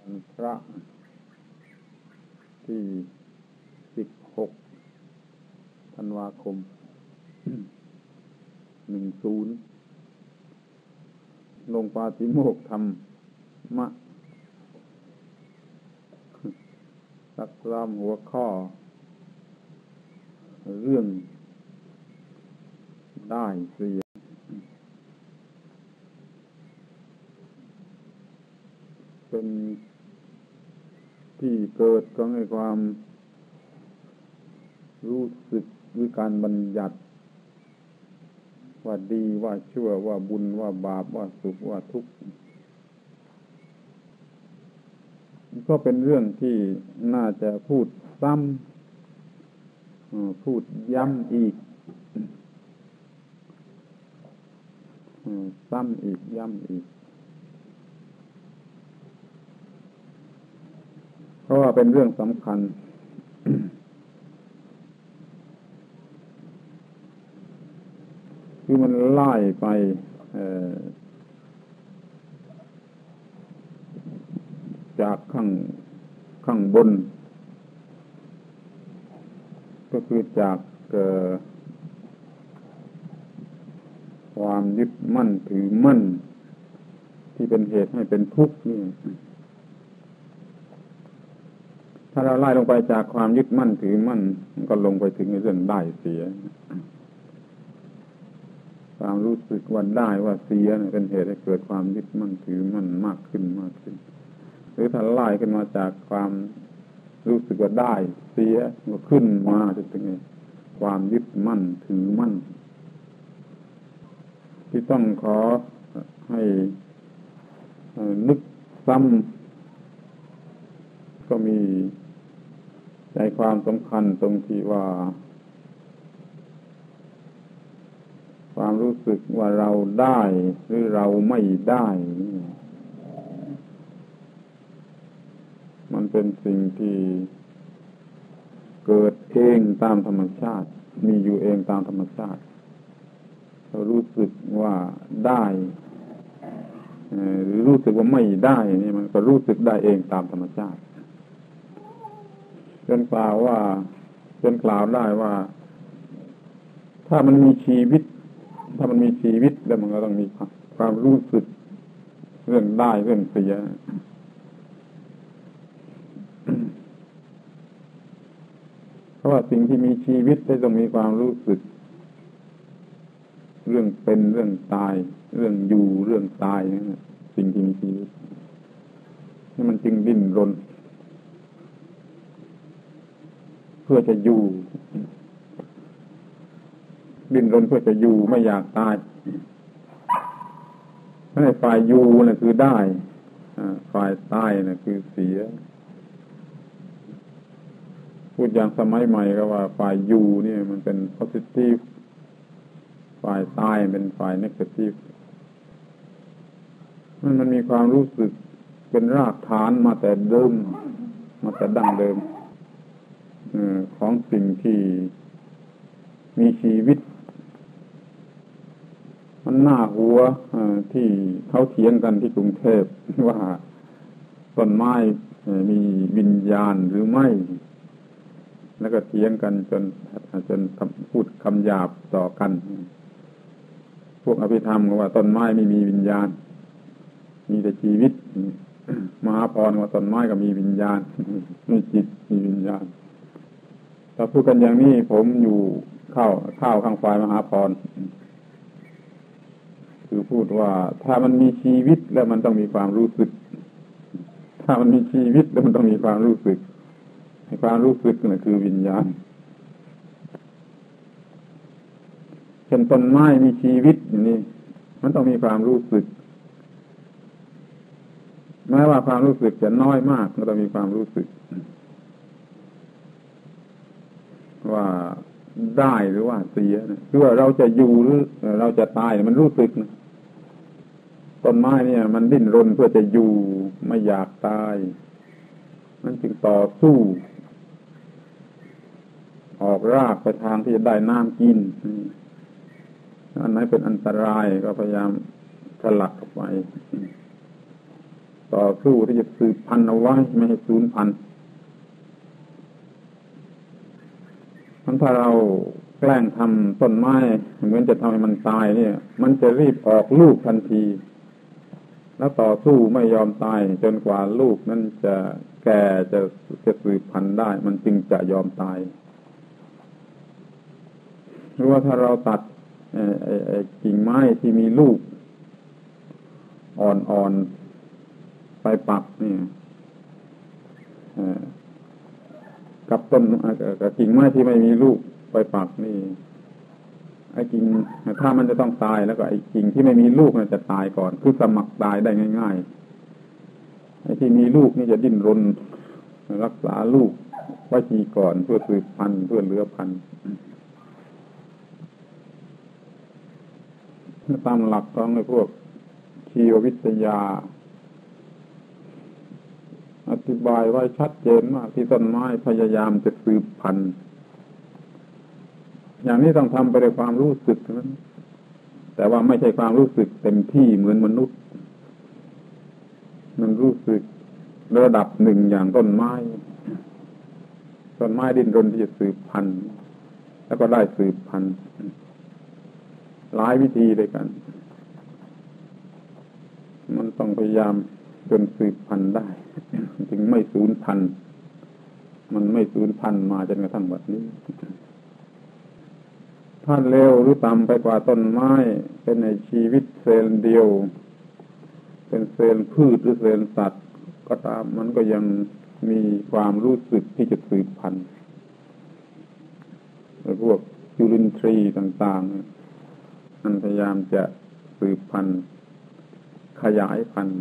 พระที่16ธันวาคม10ลงปาฏิโมกข์ธรรมะสักรามหัวข้อเรื่องได้เสียเป็นที่เกิดของความรู้สึกหรือการบัญญัติว่าดีว่าชั่วว่าบุญว่าบาปว่าสุขว่าทุกข์ก็เป็นเรื่องที่น่าจะพูดซ้ำพูดย้ำอีกซ้ำอีกย้ำอีกเพราะว่าเป็นเรื่องสำคัญ คือมันไล่ไปจากข้างบนก็คือจากความยึดมั่นถือมั่นที่เป็นเหตุให้เป็นทุกข์นี่ถ้าเราไล่ลงไปจากความยึดมั่นถือมั่นมันก็ลงไปถึงในเรื่องได้เสียความรู้สึกว่าได้ว่าเสียเป็นเหตุให้เกิดความยึดมั่นถือมั่นมากขึ้นหรือถ้าไล่ขึ้นมาจากความรู้สึกว่าได้เสียก็ขึ้นมาจนถึงความยึดมั่นถือมั่นที่ต้องขอให้นึกซ้ำก็มีใจความสำคัญตรงที่ว่าความรู้สึกว่าเราได้หรือเราไม่ได้มันเป็นสิ่งที่เกิดเองตามธรรมชาติมีอยู่เองตามธรรมชาติเรารู้สึกว่าได้หรือรู้สึกว่าไม่ได้นี่มันก็รู้สึกได้เองตามธรรมชาติจนกล่าวได้ว่าถ้ามันมีชีวิตแล้วมันก็ต้องมีความรู้สึกเรื่องได้เรื่องเสียเพราะว่าสิ่งที่มีชีวิตได้ต้องมีความรู้สึกเรื่องเป็นเรื่องตายเรื่องอยู่เรื่องตายนะสิ่งที่มีชีวิตนี่มันจึงดิ้นรนเพื่อจะอยู่ดิ้นรนเพื่อจะอยู่ไม่อยากตายในฝ่ายอยู่น่ะคือได้ฝ่ายตายน่ะคือเสียพูดอย่างสมัยใหม่ก็ว่าฝ่ายอยู่นี่มันเป็น positive ฝ่ายตายเป็นฝ่าย negative มันมีความรู้สึกเป็นรากฐานมาแต่เดิมมาแต่ดั้งเดิมของสิ่งที่มีชีวิตมันน่าหัวที่เขาเถียงกันที่กรุงเทพว่าต้นไม้มีวิญญาณหรือไม่แล้วก็เถียงกันจนพูดคำหยาบต่อกันพวกอภิธรรมก็ว่าต้นไม้ไม่มีวิญญาณมีแต่ชีวิตมหาพรว่าต้นไม้ก็มีวิญญาณมีจิตมีวิญญาณถ้าพูดกันอย่างนี้ผมอยู่เข้าข้างฝ่ายมหาพรคือพูดว่าถ้ามันมีชีวิตแล้วมันต้องมีความรู้สึกถ้ามันมีชีวิตแล้วมันต้องมีความรู้สึกความรู้สึกนั่นคือวิญญาณเช่นต้นไม้มีชีวิตอย่างนี้มันต้องมีความรู้สึกแม้ว่าความรู้สึกจะน้อยมากก็ต้องมีความรู้สึกว่าได้หรือว่าเสียนะคือว่าเราจะอยู่หรือเราจะตายมันรู้สึกนะต้นไม้เนี่ยมันดิ้นรนเพื่อจะอยู่ไม่อยากตายมันจึงต่อสู้ออกรากไปทางที่จะได้น้ำกินอันไหนเป็นอันตรายก็พยายามสลัดออกไปต่อสู้ที่จะสืบพันธุ์เอาไว้ไม่ให้สูญพันธุ์ถ้าเราแกล้งทำต้นไม้เหมือนจะทำให้มันตายเนี่ยมันจะรีบออกลูกทันทีแล้วต่อสู้ไม่ยอมตายจนกว่าลูกนั้นจะแก่จะสืบพันธุ์ได้มันจึงจะยอมตายหรือว่าถ้าเราตัดกิ่งไม้ที่มีลูกอ่อนๆไปปักเนี่ยกับต้นกับกิ่งไม้ที่ไม่มีลูกไปปักนี่ไอ้กิ่งถ้ามันจะต้องตายแล้วก็ไอ้กิ่งที่ไม่มีลูกมันจะตายก่อนคือสมัครตายได้ง่ายๆไอ้ที่มีลูกนี่จะดิ้นรนรักษาลูกไว้ทีก่อนเพื่อสืบพันธุ์เพื่อเหลือพันธุ์ตามหลักของไอ้พวกชีววิทยาอธิบายไว้ชัดเจนมากที่ต้นไม้พยายามจะสืบพันธุ์อย่างนี้ต้องทำไปด้วยความรู้สึกนั้นแต่ว่าไม่ใช่ความรู้สึกเต็มที่เหมือนมนุษย์มันรู้สึกระดับหนึ่งอย่างต้นไม้ดิ้นรนที่จะสืบพันธุ์แล้วก็ได้สืบพันธุ์หลายวิธีด้วยกันมันต้องพยายามจนสืบพันธุ์ได้ถึงไม่สูญพันธุ์มันไม่สูญพันธุ์มาจนกระทั่งบัดนี้ถ้าเร็วหรือต่ำไปกว่าต้นไม้เป็นในชีวิตเซลล์เดียวเป็นเซลล์พืชหรือเซลล์สัตว์ก็ตามมันก็ยังมีความรู้สึกที่จะสืบพันธุ์พวกจุลินทรีย์ต่างๆมันพยายามจะสืบพันธุ์ขยายพันธุ์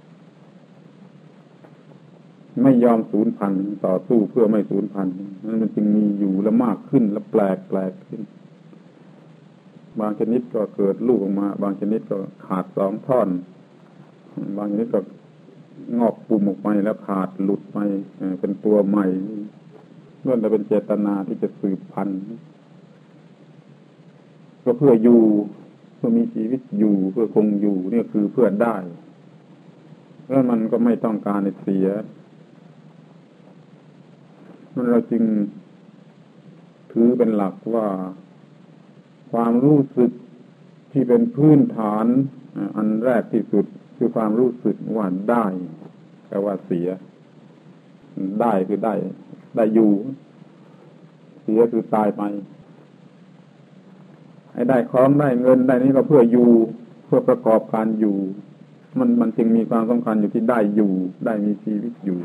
ไม่ยอมสูญพันธุ์ต่อสู้เพื่อไม่สูญพันธุ์นั้นมันจึงมีอยู่และมากขึ้นและแปลกขึ้นบางชนิดก็เกิดลูกออกมาบางชนิดก็ขาด2 ท่อนบางชนิดก็งอกปุ่มออกไปแล้วขาดหลุดไปเป็นตัวใหม่ล้วนแต่เป็นเจตนาที่จะสืบพันธุ์ก็เพื่ออยู่เพื่อมีชีวิตอยู่เพื่อคงอยู่นี่คือเพื่อได้แล้วมันก็ไม่ต้องการให้เสียมันเราจึงถือเป็นหลักว่าความรู้สึกที่เป็นพื้นฐานอันแรกที่สุดคือความรู้สึกว่าได้แต่ว่าเสียได้คือได้อยู่เสียคือตายไปให้ได้ของได้เงินได้นี้ก็เพื่ออยู่เพื่อประกอบการอยู่มันจึงมีความสำคัญอยู่ที่ได้อยู่ได้มีชีวิตอยู่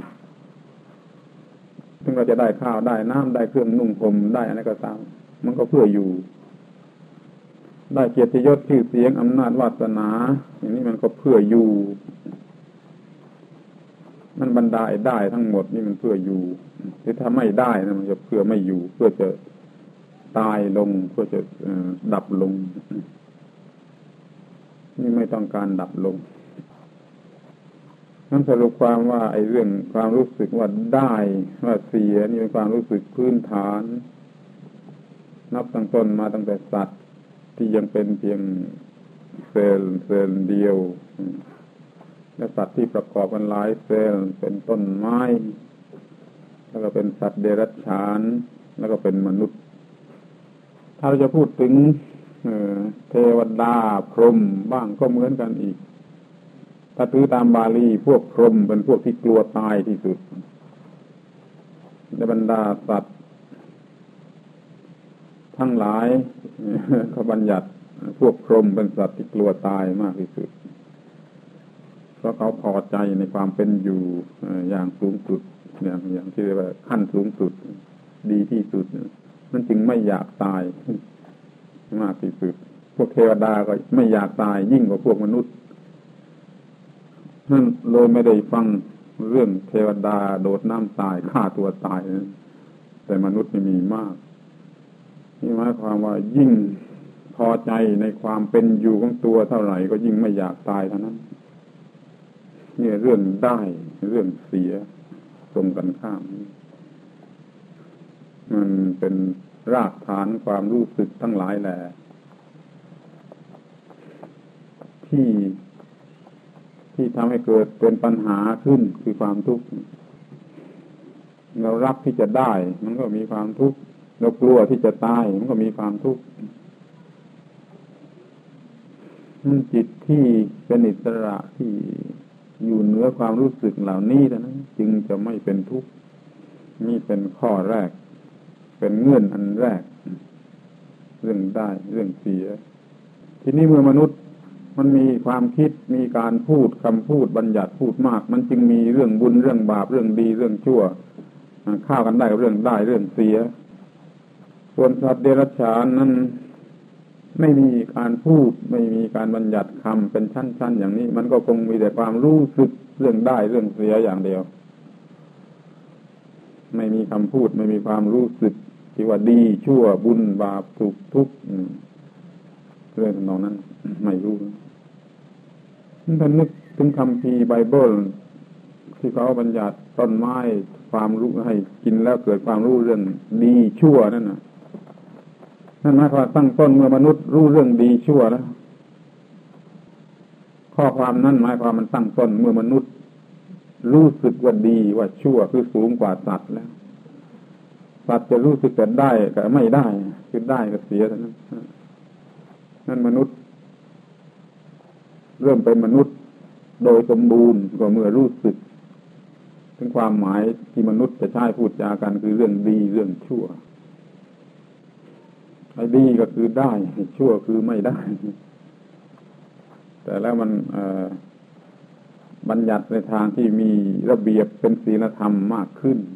ถึงเราจะได้ข้าวได้น้ำได้เครื่องนุ่งห่มได้อะไรก็ตามมันก็เพื่ออยู่ได้เกียรติยศชื่อเสียงอำนาจวาสนาอย่างนี้มันก็เพื่ออยู่มันบรรดาได้ทั้งหมดนี่มันเพื่ออยู่ที่ถ้าไม่ได้นะมันจะเพื่อไม่อยู่เพื่อจะตายลงเพื่อจะดับลงนี่ไม่ต้องการดับลงนั่นสรุปความว่าไอ้เรื่องความรู้สึกว่าได้ว่าเสียนี่เป็นความรู้สึกพื้นฐานนับตั้งต้นมาตั้งแต่สัตว์ที่ยังเป็นเพียงเซลล์เดียวและสัตว์ที่ประกอบกันหลายเซลล์เป็นต้นไม้แล้วก็เป็นสัตว์เดรัจฉานแล้วก็เป็นมนุษย์ถ้าเราจะพูดถึงเทวดาพรหมบ้างก็เหมือนกันอีกถ้าถือตามบาลีพวกพรหมเป็นพวกที่กลัวตายที่สุดในบรรดาสัตว์ทั้งหลายเขาบัญญัติพวกพรหมเป็นสัตว์ที่กลัวตายมากที่สุดเพราะเขาพอใจในความเป็นอยู่อย่างสูงสุดอย่างที่เรียกว่าขั้นสูงสุดดีที่สุดมันจึงไม่อยากตายมากที่สุดพวกเทวดาก็ไม่อยากตายยิ่งกว่าพวกมนุษย์นั่นเลยไม่ได้ฟังเรื่องเทวดาโดดน้ำตายฆ่าตัวตายแต่มนุษย์ไม่มีมากนี่หมายความว่ายิ่งพอใจในความเป็นอยู่ของตัวเท่าไหร่ก็ยิ่งไม่อยากตายเท่านั้นนี่เรื่องได้เรื่องเสียตรงกันข้ามมันเป็นรากฐานความรู้สึกทั้งหลายแหละทที่ทำให้เกิดเป็นปัญหาขึ้นคือความทุกข์เรารักที่จะได้มันก็มีความทุกข์เรากลัวที่จะตายมันก็มีความทุกข์จิตที่เป็นอิสระที่อยู่เหนือความรู้สึกเหล่านี้เท่านั้นจึงจะไม่เป็นทุกข์นี่เป็นข้อแรกเป็นเงื่อนอันแรกเรื่องได้เรื่องเสียทีนี้เมื่อมนุษย์มันมีความคิดมีการพูดคำพูดบัญญัติพูดมากมันจึงมีเรื่องบุญเรื่องบาปเรื่องดีเรื่องชั่วเข้ากันได้กับเรื่องได้เรื่องเสียส่วนสัตว์เดรัจฉานนั้นไม่มีการพูดไม่มีการบัญญัติคำเป็นชั้นๆอย่างนี้มันก็คงมีแต่ความรู้สึกเรื่องได้เรื่องเสียอย่างเดียวไม่มีคำพูดไม่มีความรู้สึกที่ว่าดีชั่วบุญบาปสุขทุกข์เรื่องนองนั้นไม่รู้ท่านนึกถึงคัมภีร์ไบเบิลที่เขาบัญญัติต้นไม้ความรู้ให้กินแล้วเกิดความรู้เรื่องดีชั่วนั่นนะนั่นหมายความตั้งต้นเมื่อมนุษย์รู้เรื่องดีชั่วแล้วข้อความนั้นหมายความมันตั้งต้นเมื่อมนุษย์รู้สึกว่าดีว่าชั่วคือสูงกว่าสัตว์แล้วสัตว์จะรู้สึกแต่ได้ก็ไม่ได้คือได้ก็เสียเท่านั้นนั่นมนุษย์เริ่มเป็นมนุษย์โดยสมบูรณ์ก็เมื่อรู้สึกถึงความหมายที่มนุษย์จะใช้พูดจากันคือเรื่องดีเรื่องชั่วไอ้ดีก็คือได้ชั่วคือไม่ได้แต่แล้วมันบัญญัติในทางที่มีระเบียบเป็นศีลธรรมมากขึ้น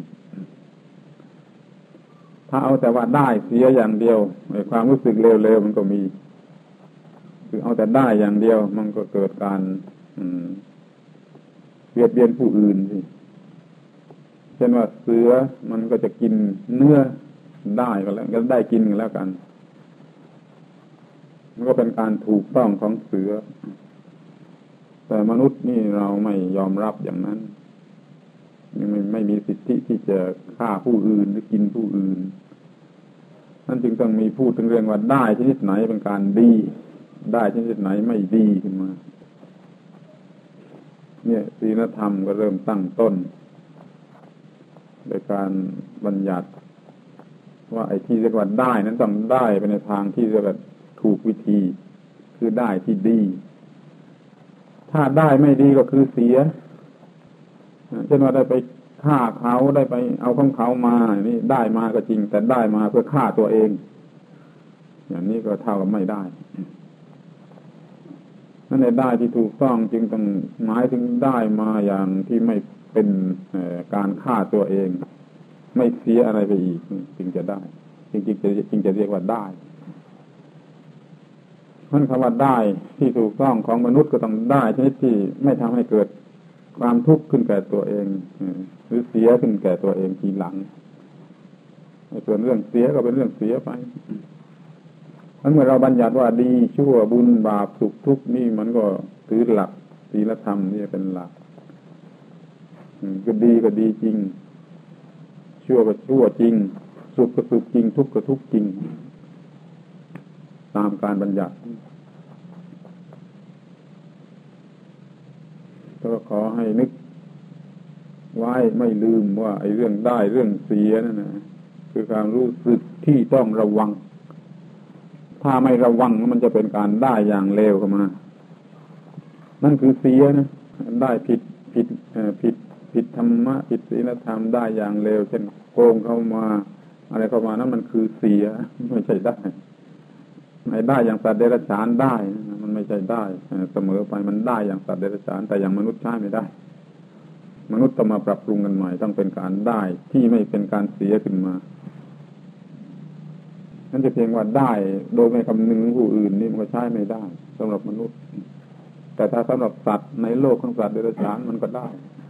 ถ้าเอาแต่ว่าได้เสียอย่างเดียวในความรู้สึกเร็วๆมันก็มีคือเอาแต่ได้อย่างเดียวมันก็เกิดการเบียดเบียนผู้อื่นสิเช่นว่าเสือมันก็จะกินเนื้อได้ก็แล้วก็ได้กินกันแล้วกันมันก็เป็นการถูกต้องของเสือแต่มนุษย์นี่เราไม่ยอมรับอย่างนั้นไม่มีสิทธิที่จะฆ่าผู้อื่นหรือกินผู้อื่นนั่นจึงต้องมีพูดถึงเรื่องว่าได้ชนิดไหนเป็นการดีได้ชนิดไหนไม่ดีขึ้นมาเนี่ยศีลธรรมก็เริ่มตั้งต้นโดยการบัญญัติว่าไอ้ที่เรียกว่าได้นั้นต้องได้ไปในทางที่เรียกว่าถูกวิธีคือได้ที่ดีถ้าได้ไม่ดีก็คือเสียเช่นว่าได้ไปฆ่าเขาได้ไปเอาของเขามานี่ได้มาก็จริงแต่ได้มาเพื่อฆ่าตัวเองอย่างนี้ก็เท่ากับไม่ได้นั่นในได้ที่ถูกต้องจึงต้องหมายถึงได้มาอย่างที่ไม่เป็นการฆ่าตัวเองไม่เสียอะไรไปอีกจึงจะได้จริงจะเรียกว่าได้นั่นคำว่าได้ที่ถูกต้องของมนุษย์ก็ต้องได้ชนิดที่ไม่ทำให้เกิดความทุกข์ขึ้นแก่ตัวเองหรือเสียขึ้นแก่ตัวเองทีหลังส่วนเรื่องเสียก็เป็นเรื่องเสียไปเมื่อเราบัญญัติว่าดีชั่วบุญบาปสุขทุกข์นี่มันก็ถือหลักศีลธรรมนี่เป็นหลักก็ดีก็ดีจริงชั่วก็ชั่วจริงสุขก็สุขจริงทุกข์ก็ทุกข์จริงตามการบัญญัติก็ขอให้นึกไว้ไม่ลืมว่าไอ้เรื่องได้เรื่องเสียนั่นนะคือการรู้สึกที่ต้องระวังถ้าไม่ระวังมันจะเป็นการได้อย่างเลวเข้ามานั่นคือเสียนะได้ผิดธรรมะผิดศีลธรรมได้อย่างเลวเช่นโกงเข้ามาอะไรเข้ามานั้นมันคือเสียไม่ใช่ได้ไม่ได้อย่างสัตว์เดรัจฉานได้มันไม่ใช่ได้เสมอไปมันได้อย่างสัตว์เดรัจฉานแต่อย่างมนุษย์ใช้ไม่ได้มนุษย์ต้องมาปรับปรุงกันใหม่ต้องเป็นการได้ที่ไม่เป็นการเสียขึ้นมานั่นจะเพียงว่าได้โดยไม่คำนึงถึงผู้อื่นนี่มันก็ใช้ไม่ได้สำหรับมนุษย์แต่ถ้าสำหรับสัตว์ในโลกของสัตว์เดรัจฉานมันก็ได้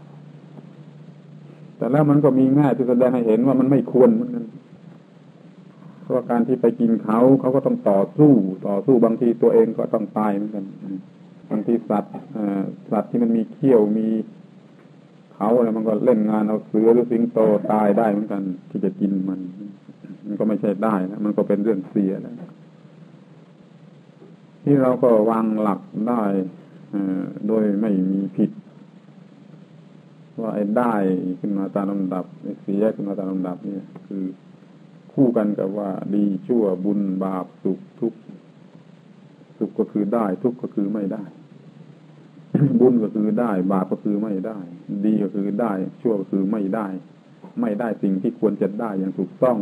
แต่แล้วมันก็มีแง่ที่แสดงให้เห็นว่ามันไม่ควรเหมือนกันเพราะการที่ไปกินเขาก็ต้องต่อสู้บางทีตัวเองก็ต้องตายเหมือนกันบางทีสัตว์ที่มันมีเขี้ยวมีเขาอะไรมันก็เล่นงานเอาเสือหรือสิงโตตายได้เหมือนกันที่จะกินมันก็ไม่ใช่ได้นะมันก็เป็นเรื่องเสียนะที่เราก็วางหลักได้โดยไม่มีผิดว่าไอ้ได้ขึ้นมาตามลำดับไอ้เสียขึ้นมาตามลำดับนี่คือคู่กันกับว่าดีชั่วบุญบาปสุขทุกข์สุขก็คือได้ทุกข์ก็คือไม่ได้ บุญก็คือได้บาปก็คือไม่ได้ดีก็คือได้ชั่วก็คือไม่ได้ไม่ได้สิ่งที่ควรจะได้อย่างถูกต้อง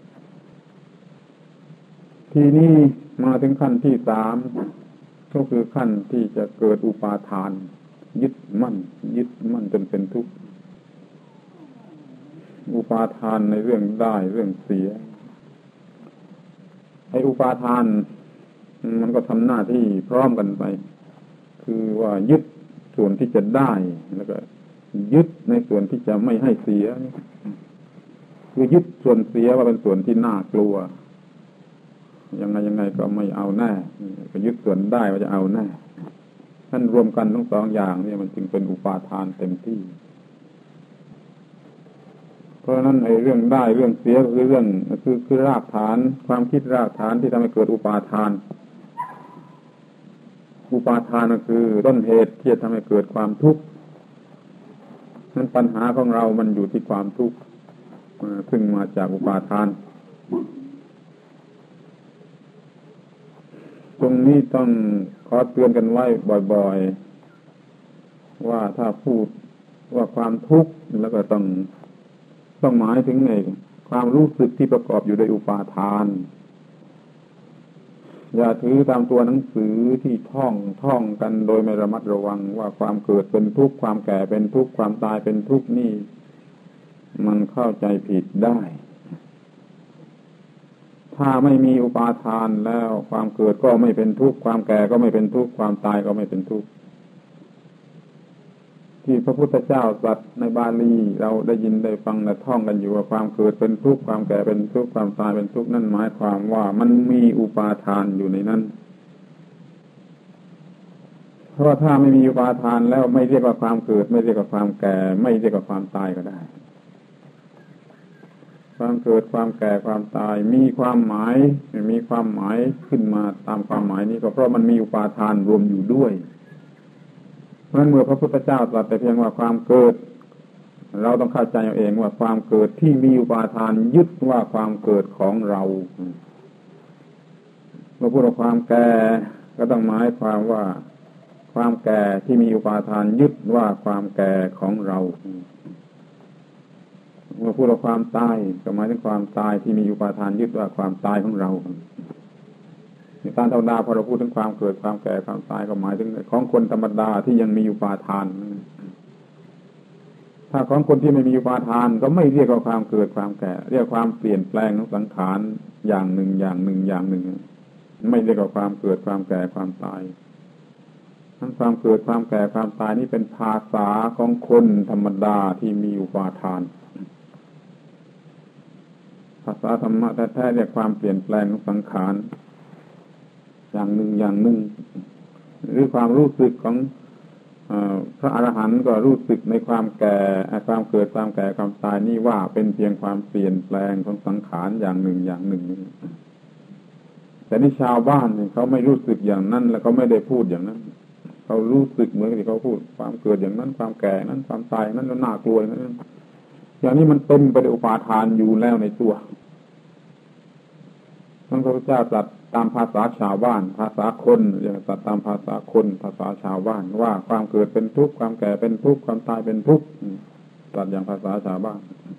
ทีนี้มาถึงขั้นที่สามก็คือขั้นที่จะเกิดอุปาทานยึดมั่นจนเป็นทุกข์อุปาทานในเรื่องได้เรื่องเสียไอ้อุปาทานมันก็ทำหน้าที่พร้อมกันไปคือว่ายึดส่วนที่จะได้แล้วก็ยึดในส่วนที่จะไม่ให้เสียคือยึดส่วนเสียว่าเป็นส่วนที่น่ากลัวยังไงก็ไม่เอาแน่ก็ยึดส่วนได้ว่าจะเอาแน่ท่านรวมกันทั้งสองอย่างนี่มันจึงเป็นอุปาทานเต็มที่เพราะฉะนั้นไอ้เรื่องได้เรื่องเสียคือเรื่องคือรากฐานความคิดรากฐานที่ทำให้เกิดอุปาทานอุปาทานก็คือต้นเหตุที่จะทำให้เกิดความทุกข์นั้นปัญหาของเรามันอยู่ที่ความทุกข์ซึ่งมาจากอุปาทานตรงนี้ต้องขอเตือนกันไว้บ่อยๆว่าถ้าพูดว่าความทุกข์แล้วก็ต้องหมายถึงไอ้ความรู้สึกที่ประกอบอยู่ด้วยอุปาทานอย่าถือตามตัวหนังสือที่ท่องกันโดยไม่ระมัดระวังว่าความเกิดเป็นทุกข์ความแก่เป็นทุกข์ความตายเป็นทุกข์นี่มันเข้าใจผิดได้ถ้าไม่มีอุปาทานแล้วความเกิดก็ไม่เป็นทุกข์ความแก่ก็ไม่เป็นทุกข์ความตายก็ไม่เป็นทุกข์ที่พระพุทธเจ้าตรัสในบาลีเราได้ยินได้ฟังและท่องกันอยู่ว่าความเกิดเป็นทุกข์ความแก่เป็นทุกข์ความตายเป็นทุกข์นั่นหมายความว่ามันมีอุปาทานอยู่ในนั้นเพราะว่าถ้าไม่มีอุปาทานแล้วไม่เรียกว่าความเกิดไม่เรียกว่าความแก่ไม่เรียกว่าความตายก็ได้ความเกิดความแก่ความตายมีความหมายขึ้นมาตามความหมายนี้ก็เพราะมันมีอุปาทานรวมอยู่ด้วยเพราะฉะนั้นเมื่อพระพุทธเจ้าตรัสแต่เพียงว่าความเกิดเราต้องเข้าใจเอาเองว่าความเกิดที่มีอุปาทานยึดว่าความเกิดของเราเมื่อพูดว่าความแก่ก็ต้องหมายความว่าความแก่ที่มีอุปาทานยึดว่าความแก่ของเราเมื่อพูดว่าความตายก็หมายถึงความตายที่มีอุปาทานยึดว่าความตายของเราในการธรรมดาพอเราพูดถึงความเกิดความแก่ความตายก็หมายถึงของคนธรรมดาที่ยังมีอุปาทานถ้าของคนที่ไม่มีอุปาทานก็ไม่เรียกว่าความเกิดความแก่เรียกความเปลี่ยนแปลงของสังขารอย่างหนึ่งไม่เรียกว่าความเกิดความแก่ความตายทั้งความเกิดความแก่ความตายนี่เป็นภาษาของคนธรรมดาที่มีอุปาทานภาษาธรรมะแท้ๆเรียกความเปลี่ยนแปลงของสังขารอย่างหนึ่งหรือความรู้สึกของพระอรหันต์ก็รู้สึกในความแก่ความเกิดความแก่ความตายนี่ว่าเป็นเพียงความเปลี่ยนแปลงของสังขารอย่างหนึ่งแต่นี่ชาวบ้านเขาไม่รู้สึกอย่างนั้นแล้วเขาไม่ได้พูดอย่างนั้นเขารู้สึกเหมือนที่เขาพูดความเกิดอย่างนั้นความแก่นั้นความตายนั้นแล้วน่ากลัวนั้นอย่างนี้มันเต็มไปด้วยอุปาทานอยู่แล้วในตัวพระพุทธเจ้าตรัสตามภาษาชาวบ้านภาษาคนอย่างตรัสตามภาษาคนภาษาชาวบ้านว่าความเกิดเป็นทุกข์ความแก่เป็นทุกข์ความตายเป็นทุกข์ตรัสอย่างภาษาชาวบ้าน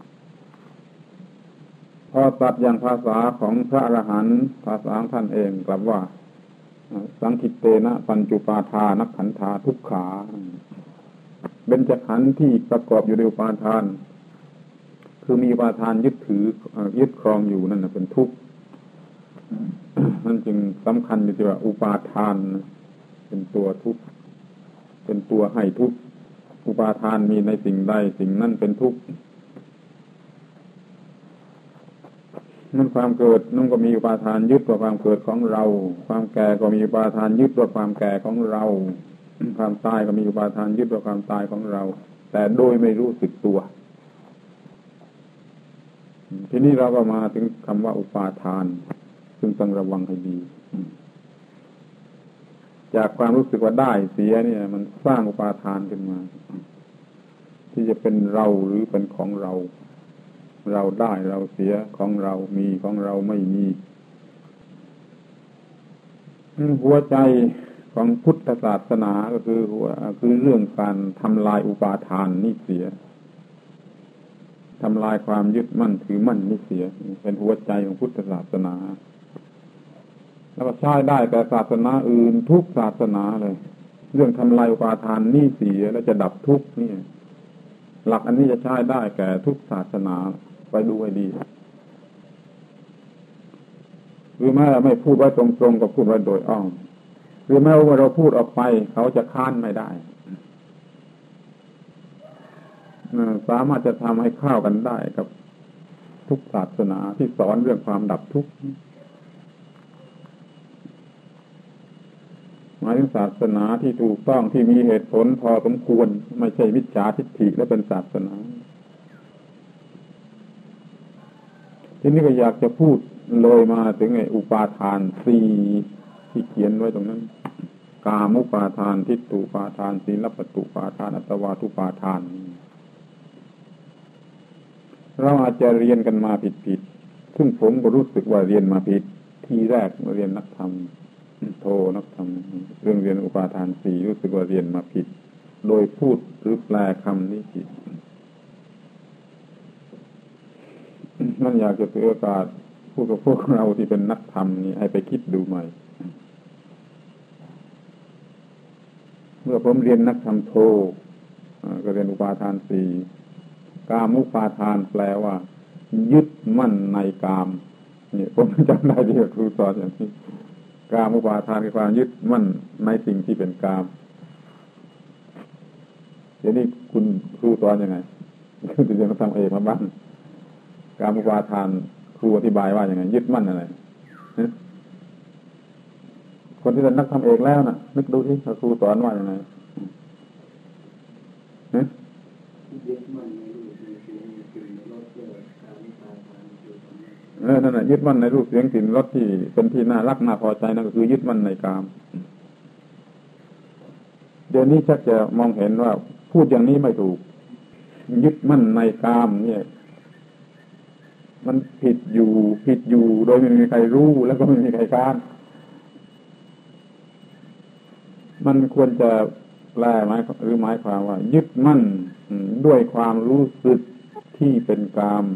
พอตรัสอย่างภาษาของพระอรหันต์ภาษาของท่านเองกลับว่าสังคิตเตนะปัญจุปาทานักขันธาทุกขาเบญจขันธ์ที่ประกอบอยู่ด้วยอุปาทานคือมีอุปาทานยึดถือยึดครองอยู่นั่นเป็นทุกข์นั่นจึงสำคัญอยู่ที่ว่าอุปาทานเป็นตัวทุกข์เป็นตัวให้ทุกข์อุปาทานมีในสิ่งใดสิ่งนั้นเป็นทุกข์นั่นความเกิดนั่นก็มีอุปาทานยึดว่าความเกิดของเราความแก่ก็มีอุปาทานยึดว่าความแก่ของเราความตายก็มีอุปาทานยึดว่าความตายของเราแต่โดยไม่รู้สึกตัวทีนี้เราก็มาถึงคำว่าอุปาทานซึ่งต้องระวังให้ดีจากความรู้สึกว่าได้เสียเนี่ยมันสร้างอุปาทานขึ้นมาที่จะเป็นเราหรือเป็นของเราเราได้เราเสียของเรามีของเราไม่มีหัวใจของพุทธศาสนาก็คือเรื่องการทำลายอุปาทานนี่เสียทำลายความยึดมั่นถือมั่นนี่เสียเป็นหัวใจของพุทธศาสนาแล้วก็ใช้ได้แต่ศาสนาอื่นทุกศาสนาเลยเรื่องทำลายอุปาทานนี่เสียแล้วจะดับทุกข์นี่หลักอันนี้จะใช้ได้แก่ทุกศาสนาไปดูให้ดีหรือแม้ไม่พูดไว้ตรงๆก็พูดไว้โดยอ้อมหรือแม้ว่าเราพูดออกไปเขาจะค้านไม่ได้สามารถจะทำให้เข้ากันได้กับทุกศาสนาที่สอนเรื่องความดับทุกข์หมายถึงศาสนาที่ถูกต้องที่มีเหตุผลพอสมควรไม่ใช่มิจฉาทิฏฐิและเป็นศาสนาทีนี้ก็อยากจะพูดเลยมาถึงไอ้อุปาทานสี่ที่เขียนไว้ตรงนั้นกามุปาทานทิฏฐุปาทานศีลปตุปาทานอัตวาทุปาทานเราอาจจะเรียนกันมาผิดซึ่งผมก็รู้สึกว่าเรียนมาผิดทีแรกเรียนนักธรรมโทนักธรรมเรื่องเรียนอุปาทานสี่รู้สึกว่าเรียนมาผิดโดยพูดหรือแปลคำนี้ผิดนั่นอยากจะถือโอกาสพูดกับพวกเราที่เป็นนักธรรมนี่ให้ไปคิดดูใหม่เมื่อผมเรียนนักธรรมโทก็เรียนอุปาทานสี่กามุปาทานแปลว่ายึดมั่นในกามนี่ผมจำได้ที่ครูสอนอย่างนี้กามุปาทานคือความยึดมั่นในสิ่งที่เป็นกามเดี๋ยวนี้คุณครูสอนยังไงคือเรียนนักธรรมเอกมาบ้างกามุปาทานครูอธิบายว่าอย่างไงยึดมั่นอะไรคนที่เป็นนักธรรมเอกแล้วน่ะนึกดูที่ครูสอนว่าอย่างไงนั่นแหละยึดมั่นในรูปเสียงกลิ่นรสที่เป็นที่น่ารักน่าพอใจนั่นก็คือยึดมั่นในกามเดี๋ยวนี้ชักจะมองเห็นว่าพูดอย่างนี้ไม่ถูกยึดมั่นในกามเนี่ยมันผิดอยู่โดยไม่มีใครรู้แล้วก็ไม่มีใครค้านมันควรจะแปลหมายความว่ายึดมั่นด้วยความรู้สึกที่เป็นกาม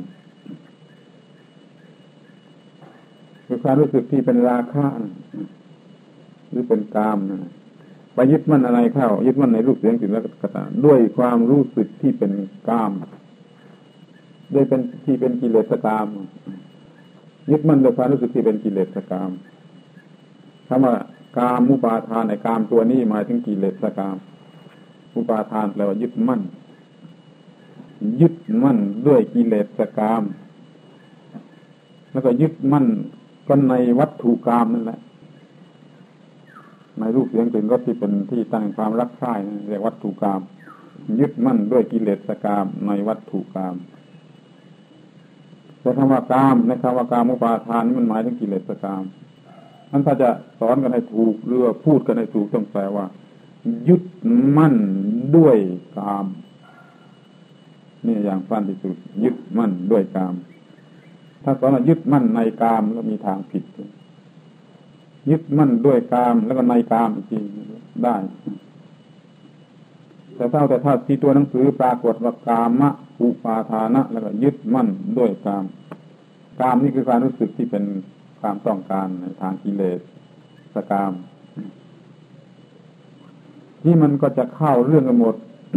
คือความรู้สึกที่เป็นราคะหรือเป็นกามไปยึดมั่นอะไรเข้ายึดมั่นในรูปเสียงกลิ่นรสกระทำด้วยความรู้สึกที่เป็นกามด้วยเป็นที่เป็นกิเลสกามยึดมั่นด้วยความรู้สึกที่เป็นกิเลสกามคำว่ากามมุปาทานในกามตัวนี้หมายถึงกิเลสกามมุปาทานแปลว่ายึดมั่นด้วยกิเลสกามแล้วก็ยึดมั่นก็ในวัตถุกามนั่นแหละในรูปเสียงกลิ่นรสที่เป็นที่ตั้งความรักใคร่เรียกวัตถุกามยึดมั่นด้วยกิเลสกามในวัตถุกามแต่คำว่ากามในคำว่ากามอุปาทานนี่มันหมายถึงกิเลสกามนั้นถ้าจะสอนกันให้ถูกหรือพูดกันให้ถูกต้องแปลว่ายึดมั่นด้วยกามนี่อย่างสั้นที่สุดยึดมั่นด้วยกามถ้าสอนว่ายึดมั่นในกามแล้วมีทางผิดยึดมั่นด้วยกามแล้วก็ในกามจริงได้แต่ถ้าที่ตัวหนังสือปรากฏว่ากามะอุปาทานะแล้วก็ยึดมั่นด้วยกามกามนี่คือความรู้สึกที่เป็นความต้องการในทางกิเลสกามที่มันก็จะเข้าเรื่องกันหมด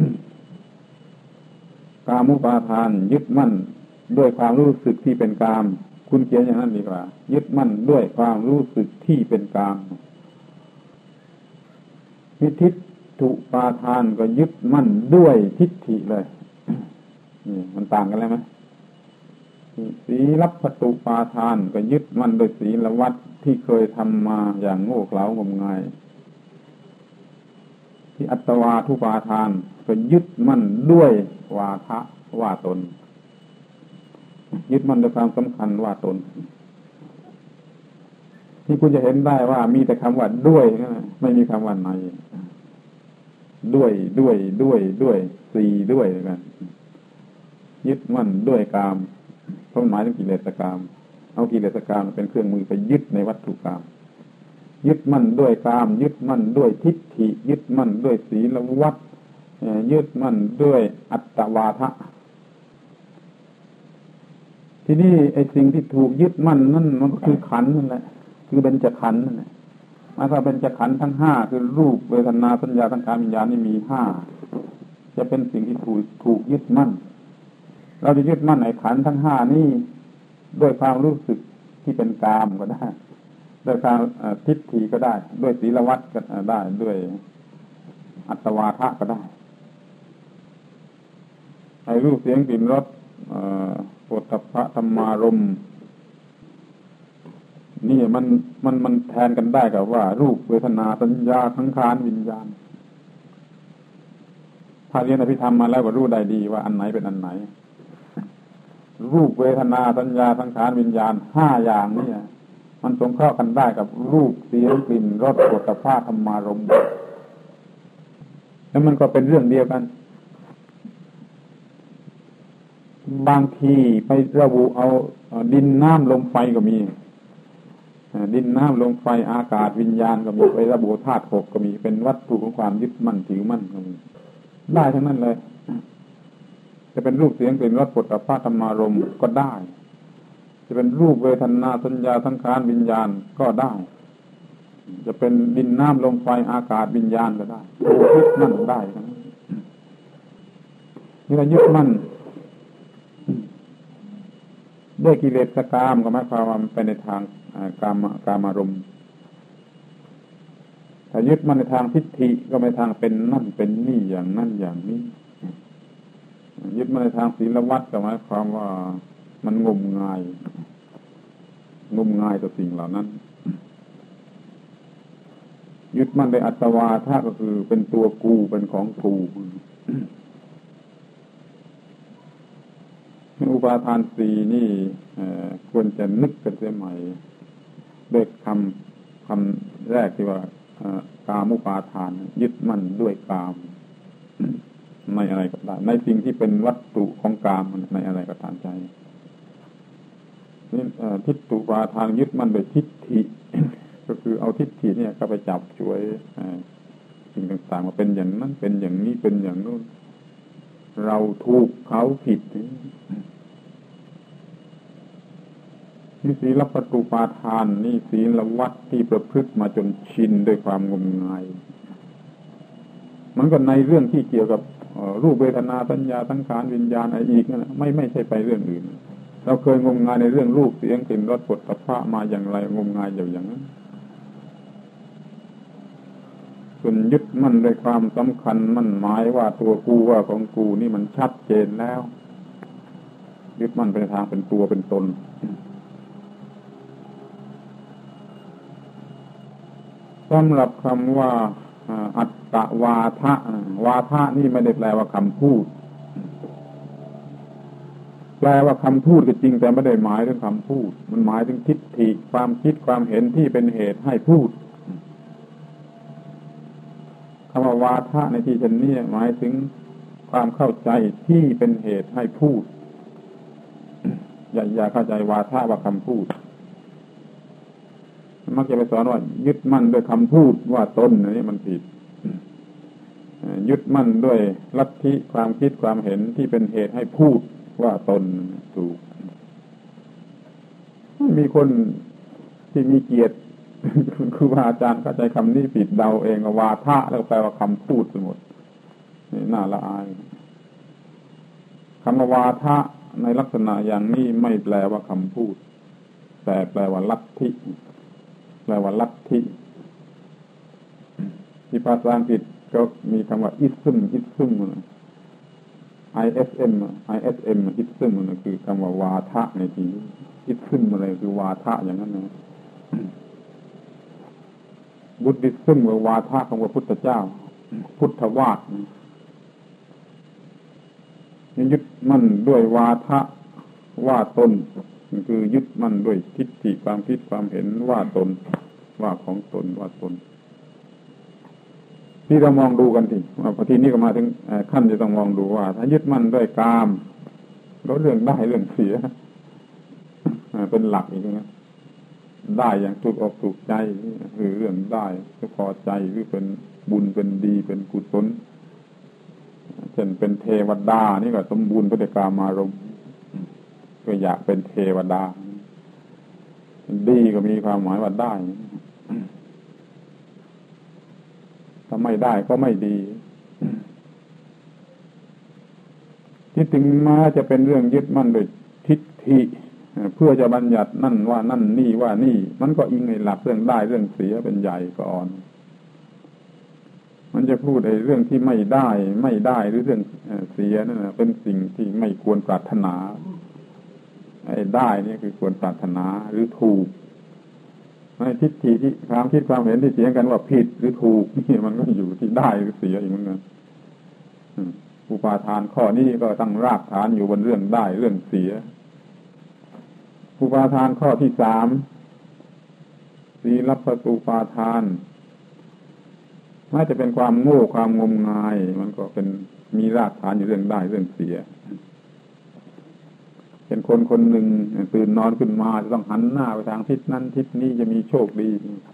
กามุปาทานยึดมั่นด้วยความรู้สึกที่เป็นกามคุณเขียนอย่างนั้นดีกว่ายึดมั่นด้วยความรู้สึกที่เป็นกามทิฏฐุปาทานก็ยึดมั่นด้วยทิฏฐิเลยนี่มันต่างกันแล้วไหมศีลปตุปาทานก็ยึดมั่นโดยศีลวัดที่เคยทำมาอย่างโง่เขลางมงายที่อัตวาทุปาทานก็ยึดมั่นด้วยวาทะว่าตนยึดมั่นด้วยความสำคัญว่าตนที่คุณจะเห็นได้ว่ามีแต่คำว่าด้วยไม่มีคำว่าในด้วยสี่ด้วยกันยึดมั่นด้วยกามเพราะหมายถึงกิเลสกามเอากิเลสกามเป็นเครื่องมือไปยึดในวัตถุกามยึดมั่นด้วยกามยึดมั่นด้วยทิฏฐิยึดมั่นด้วยศีลวัฏยึดมั่นด้วยอัตตวาทะทีนี้ไอ้สิ่งที่ถูกยึดมั่นนั่นมันก็คือขันธ์นั่นแหละคือเบญจขันธ์นั่นแหละถ้าเบญจขันธ์ทั้งห้าคือรูปเวทนาสัญญาสังขารวิญญาณนี่มีห้าจะเป็นสิ่งที่ถูกยึดมั่นเราจะยึดมั่นไอ้ขันธ์ทั้งห้านี่ด้วยความรู้สึกที่เป็นกามก็ได้ด้วยความทิฏฐิก็ได้ด้วยศีลวัฏก็ได้ด้วยอัตตวาทะก็ได้ไอ้รูปเสียงกลิ่นรสโผฏฐัพพะธรรมารมณ์นี่มันแทนกันได้กับว่ารูปเวทนาสัญญาสังขารวิญญาณถ้าเรียนอภิธรรมมาแล้วก็รู้ได้ดีว่าอันไหนเป็นอันไหนรูปเวทนาสัญญาสังขารวิญญาณห้าอย่างนี่มันสงเคราะห์กันได้กับรูปเสียงกลิ่นรสโผฏฐัพพะธรรมารมณ์แล้วมันก็เป็นเรื่องเดียวกันบางทีไประบุเอาดินน้ำลมไฟก็มีดินน้ำลมไฟอากาศวิญญาณก็มีไประบุธาตุหกก็มีเป็นวัตถุของความยึดมั่นถือมั่นก็มีได้ทั้งนั้นเลยจะเป็นรูปเสียงกลิ่นรสโผฏฐัพพะธรรมารมณ์ก็ได้จะเป็นรูปเวทนาสัญญาสังขารวิญญาณก็ได้จะเป็นดินน้ำลมไฟอากาศวิญญาณก็ได้ยึดมั่นได้ทั้งนั้นนี่เรายึดมั่นด้วยกิเลสกามก็หมายความว่ามันไปในทางกามารมณ์ถ้ายึดมันในทางทิฏฐิก็ในทางเป็นนั่นเป็นนี่อย่างนั่นอย่างนี้ยึดมันในทางศีลวัฏก็หมายความว่ามันงมงายต่อสิ่งเหล่านั้นยึดมันในอัตตวาทะก็คือเป็นตัวกูเป็นของกูอุปาทานสี่นี่ควรจะนึกกันเสียใหม่ด้วยคำแรกที่ว่ากามุปาทานยึดมั่นด้วยกามในอะไรก็ได้ในสิ่งที่เป็นวัตถุของกามในอะไรก็ตามใจนี่ทิฏฐุปาทานยึดมั่นด้วยทิฏฐิ ก็คือเอาทิฏฐิเนี่ยก็ไปจับช่วยสิ่งต่างๆมาเป็นอย่างนั้นเป็นอย่างนี้เป็นอย่างนู้นเราถูกเขาผิดนี่ศีลปฏิปาทานนี่ศีลวัดที่ประพฤติมาจนชินด้วยความงมงายมันก็ในเรื่องที่เกี่ยวกับรูปเวทนาสัญญาสังขารวิญญาณอะไรอีกนั่นแหละไม่ใช่ไปเรื่องอื่นเราเคยงมงายในเรื่องรูปเสียงกลิ่นรสโผฏฐัพพะมาอย่างไรงมงายอย่างนั้นส่วนยึดมั่นด้วยความสำคัญมั่นหมายว่าตัวกูว่าของกูนี่มันชัดเจนแล้วยึดมั่นเป็นทางเป็นตัวเป็นตนสำหรับคำว่าอัตตวาทะวาทะนี่ไม่ได้แปลว่าคำพูดแปลว่าคำพูดก็จริงแต่ไม่ได้หมายถึงคำพูดมันหมายถึงทิฏฐิความคิดความเห็นที่เป็นเหตุให้พูดคำว่าวาทะในที่ฉันนี้หมายถึงความเข้าใจที่เป็นเหตุให้พูดอย่าเข้าใจวาทะว่าคำพูดมักจะไปสอนว่ายึดมั่นด้วยคำพูดว่าตนนี่มันผิดยึดมั่นด้วยลัทธิความคิดความเห็นที่เป็นเหตุให้พูดว่าตนถูกมีคนที่มีเกียรติคือว่าอาจารย์เข้าใจคำนี้ผิดเดาเองว่าวาทะแล้วแปลว่าคำพูดทั้งหมดนี่น่าละอายคำว่าวาทะในลักษณะอย่างนี้ไม่แปลว่าคำพูดแต่แปลว่าลัทธิแปลว่าลัทธิที่ภาษาอังกฤษก็มีคำว่า ism ismนั่นคือคำว่าวาทะในที่นี้ ism อะไรคือวาทะอย่างนั้นนะบุตติซึมว่าวาทะของพระพุทธเจ้าพุทธวาทยึดมั่นด้วยวาทะว่าตนคือยึดมั่นด้วยทิฏฐิความคิดความเห็นว่าตนว่าของตนว่าตนที่เรามองดูกันทีพอทีนี้ก็มาถึงขั้นจะต้องมองดูว่าถ้ายึดมั่นด้วยกามแล้วเรื่องได้เรื่องเสียเป็นหลักอีกนะได้อย่างถูกอกถูกใจคือเรื่องได้จะพอใจหรือเป็นบุญเป็นดีเป็นกุศลเช่นเป็นเทวดานี่ก็สมบูรณ์ด้วยกามารมณ์ก็อยากเป็นเทวดาดีก็มีความหมายว่าได้ถ้าไม่ได้ก็ไม่ดีที่ถึงมาจะเป็นเรื่องยึดมั่นโดยทิฏฐิเพื่อจะบัญญัตินั่นว่านั่นนี่ว่านี่มันก็อิงในหลักเรื่องได้เรื่องเสียเป็นใหญ่ก่อนมันจะพูดในเรื่องที่ไม่ได้หรือเรื่องเสียนั่นนะเป็นสิ่งที่ไม่ควรปรารถนาไอ้ได้นี่คือควรปรารถนาหรือถูกไอ้ทิฏฐิที่ความคิดความเห็นที่เถียงกันว่าผิดหรือถูกนี่มันก็อยู่ที่ได้หรือเสียอีกเหมือนกันอุปาทานข้อนี้ก็ตั้งรากฐานอยู่บนเรื่องได้เรื่องเสียอุปาทานข้อที่3ศีลปตุปาทานน่าจะเป็นความโง่ความงมงายมันก็เป็นมีรากฐานอยู่เรื่องได้เรื่องเสียเป็นคนคนหนึ่งตื่นนอนขึ้นมาจะต้องหันหน้าไปทางทิศนั้นทิศนี้จะมีโชคดี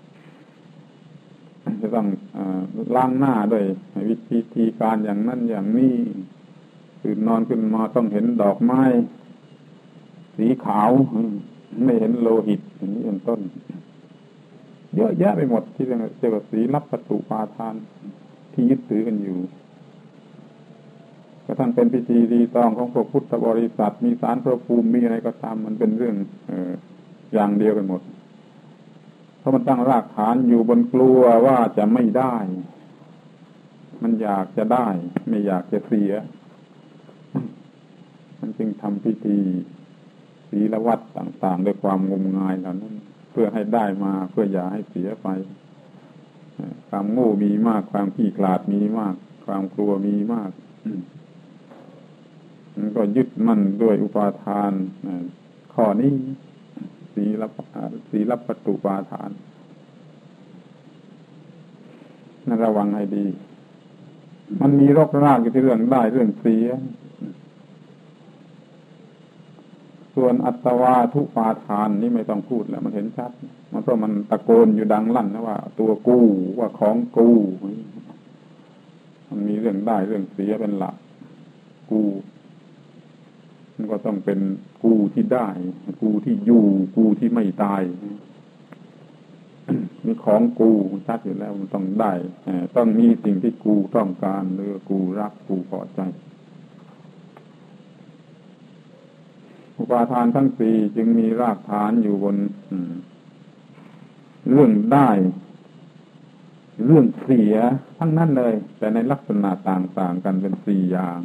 จะต้องล้างหน้าด้วยวิธีการอย่างนั้นอย่างนี้ตื่นนอนขึ้นมาต้องเห็นดอกไม้สีขาวไม่เห็นโลหิตอย่างนี้เป็นต้นเยอะแยะไปหมดที่เรียกว่าศีลปตุปาทานที่ยึดถือกันอยู่กระทั่งเป็นพิธีรีตองของพวกพุทธบริษัทมีศาลพระภูมิมีอะไรก็ตามมันเป็นเรื่องอย่างเดียวกันหมดเพราะมันตั้งรากฐานอยู่บนกลัวว่าจะไม่ได้มันอยากจะได้ไม่อยากจะเสียมันจึงทำพิธีศีลวัดต่างๆด้วยความงมงายเหล่านั้นเพื่อให้ได้มาเพื่ออย่าให้เสียไปความโง่มีมากความขี้ขลาดมีมากความกลัวมีมากมันก็ยึดมั่นด้วยอุปาทานข้อนี้ศีลปตุปาทานนั่นระวังให้ดีมันมีรกรากอยู่ที่เรื่องได้เรื่องเสียส่วนอัตวาทุปาทานนี่ไม่ต้องพูดแล้วมันเห็นชัดมันก็มันตะโกนอยู่ดังลั่นนะว่าตัวกูว่าของกูมันมีเรื่องได้เรื่องเสียเป็นหลักกูมันก็ต้องเป็นกูที่ได้กูที่อยู่กูที่ไม่ตายมีของกูชัดอยู่แล้วมันต้องได้ต้องมีสิ่งที่กูต้องการหรือกูรักกูพอใจอุปาทานทั้ง4จึงมีรากฐานอยู่บนเรื่องได้เรื่องเสียทั้งนั้นเลยแต่ในลักษณะต่างๆกันเป็น4อย่าง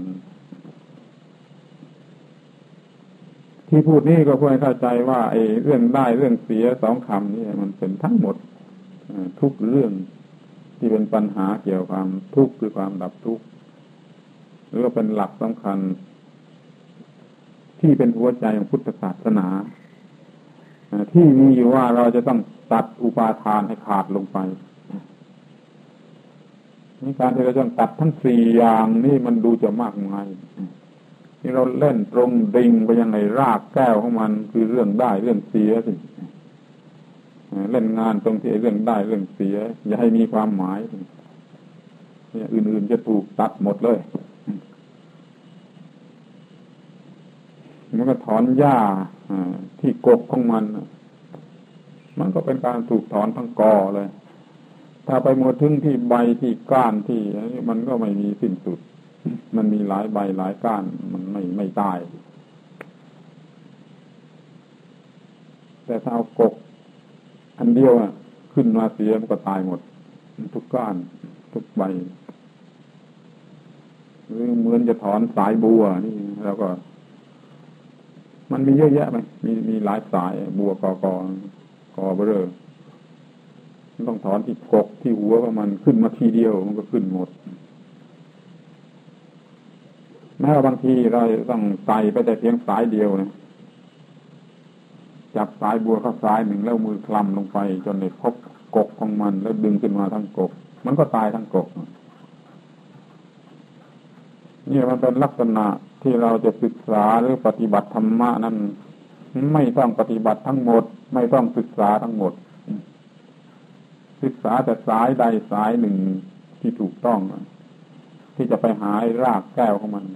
ที่พูดนี่ก็เพื่อให้เข้าใจว่าไอ้เรื่องได้เรื่องเสีย2คำนี่มันเป็นทั้งหมดทุกเรื่องที่เป็นปัญหาเกี่ยวกับความทุกข์หรือความดับทุกข์หรือว่าเป็นหลักสำคัญที่เป็นหัวใจของพุทธศาสนาที่มีอยู่ว่าเราจะต้องตัดอุปาทานให้ขาดลงไปนี่การที่เราต้องตัดทั้ง4อย่างนี่มันดูจะมากมายที่เราเล่นตรงดิ่งไปยังไงรากแก้วของมันคือเรื่องได้เรื่องเสียสิเล่นงานตรงที่เรื่องได้เรื่องเสียอย่าให้มีความหมายเนี่ยอื่นๆจะถูกตัดหมดเลยมันก็ถอนหญ้าที่กกของมันก็เป็นการถูกถอนทั้งกอเลยถ้าไปหมดถึงที่ใบที่ก้านที่มันก็ไม่มีสิ้นสุดมันมีหลายใบหลายก้านมันไม่ตายแต่ถ้าเอากกอันเดียวขึ้นมาเสียมันก็ตายหมดทุกก้านทุกใบหรือเหมือนจะถอนสายบัวนี่แล้วก็มันมีเยอะแยะไหมมีหลายสายบัวกอเบอร์ต้องถอนที่กกที่หัวของมันขึ้นมาทีเดียวมันก็ขึ้นหมดแม้ว่าบางทีเราต้องใส่ไปแต่เพียงสายเดียวนะจับสายบัวเข้าสายหนึ่งแล้วมือคลำลงไปจนได้พบกกของมันแล้วดึงขึ้นมาทั้งกกมันก็ตายทั้งกกนี่มันเป็นลักษณะที่เราจะศึกษาหรือปฏิบัติธรรมะนั้นไม่ต้องปฏิบัติทั้งหมดไม่ต้องศึกษาทั้งหมดศึกษาแต่สายใดสายหนึ่งที่ถูกต้องที่จะไปหารากแก้วของมัน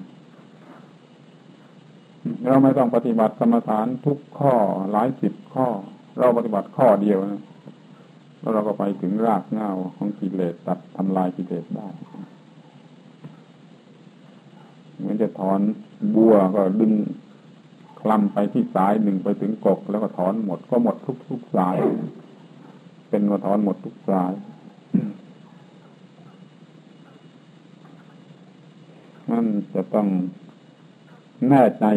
เราไม่ต้องปฏิบัติกรรมฐานทุกข้อหลายสิบข้อเราปฏิบัติข้อเดียวนะแล้วเราก็ไปถึงรากเหง้าของกิเลสตัดทำลายกิเลสได้เหมือนจะถอนบัวก็ดึงคลำไปที่สายหนึ่งไปถึงกกแล้วก็ถอนหมดก็หมดทุกสายเป็นว่าถอนหมดทุกสายนั่นจะต้องแน่ใจ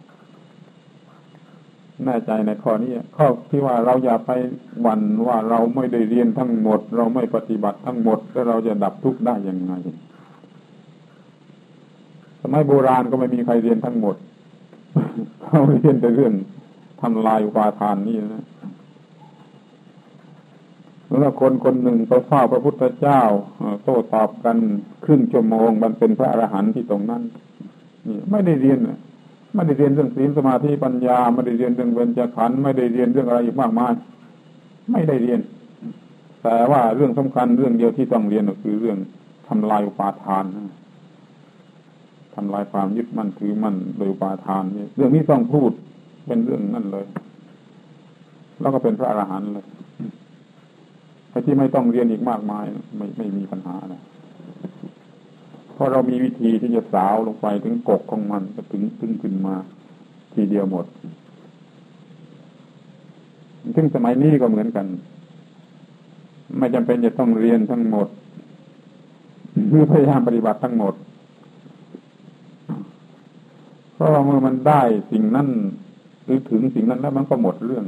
ในข้อนี้ข้อที่ว่าเราอย่าไปหวั่นว่าเราไม่ได้เรียนทั้งหมดเราไม่ปฏิบัติทั้งหมดแล้วเราจะดับทุกข์ได้ยังไงสมัยโบราณก็ไม่มีใครเรียนทั้งหมด เขาเรียนแต่เรื่องทำลายอุปาทานนี่นะแล้วคนหนึ่งไปเฝ้าพระพุทธเจ้าโต้ตอบกันครึ่งชั่วโมงมันเป็นพระอรหันต์ที่ตรงนั้นนี่ไม่ได้เรียนเรื่องศีลสมาธิปัญญาไม่ได้เรียนเรื่องเบญจขันธ์ไม่ได้เรียนเรื่องอะไรอีกมากมายไม่ได้เรียนแต่ว่าเรื่องสำคัญเรื่องเดียวที่ต้องเรียนก็คือเรื่องทำลายอุปาทานทำลายความยึดมั่นถือมั่นโดยอุปาทานนี่เรื่องนี้ต้องพูดเป็นเรื่องนั่นเลยแล้วก็เป็นพระอรหันต์เลยไอ้ที่ไม่ต้องเรียนอีกมากมายไม่มีปัญหาเลยเพราะเรามีวิธีที่จะสาวลงไปถึงกกของมันก็ถึงขึ้นมาทีเดียวหมดถึงสมัยนี้ก็เหมือนกันไม่จำเป็นจะต้องเรียนทั้งหมดหรือพยายามปฏิบัติทั้งหมดเพราะเมื่อมันได้สิ่งนั้นหรือถึงสิ่งนั้นแล้วมันก็หมดเรื่อง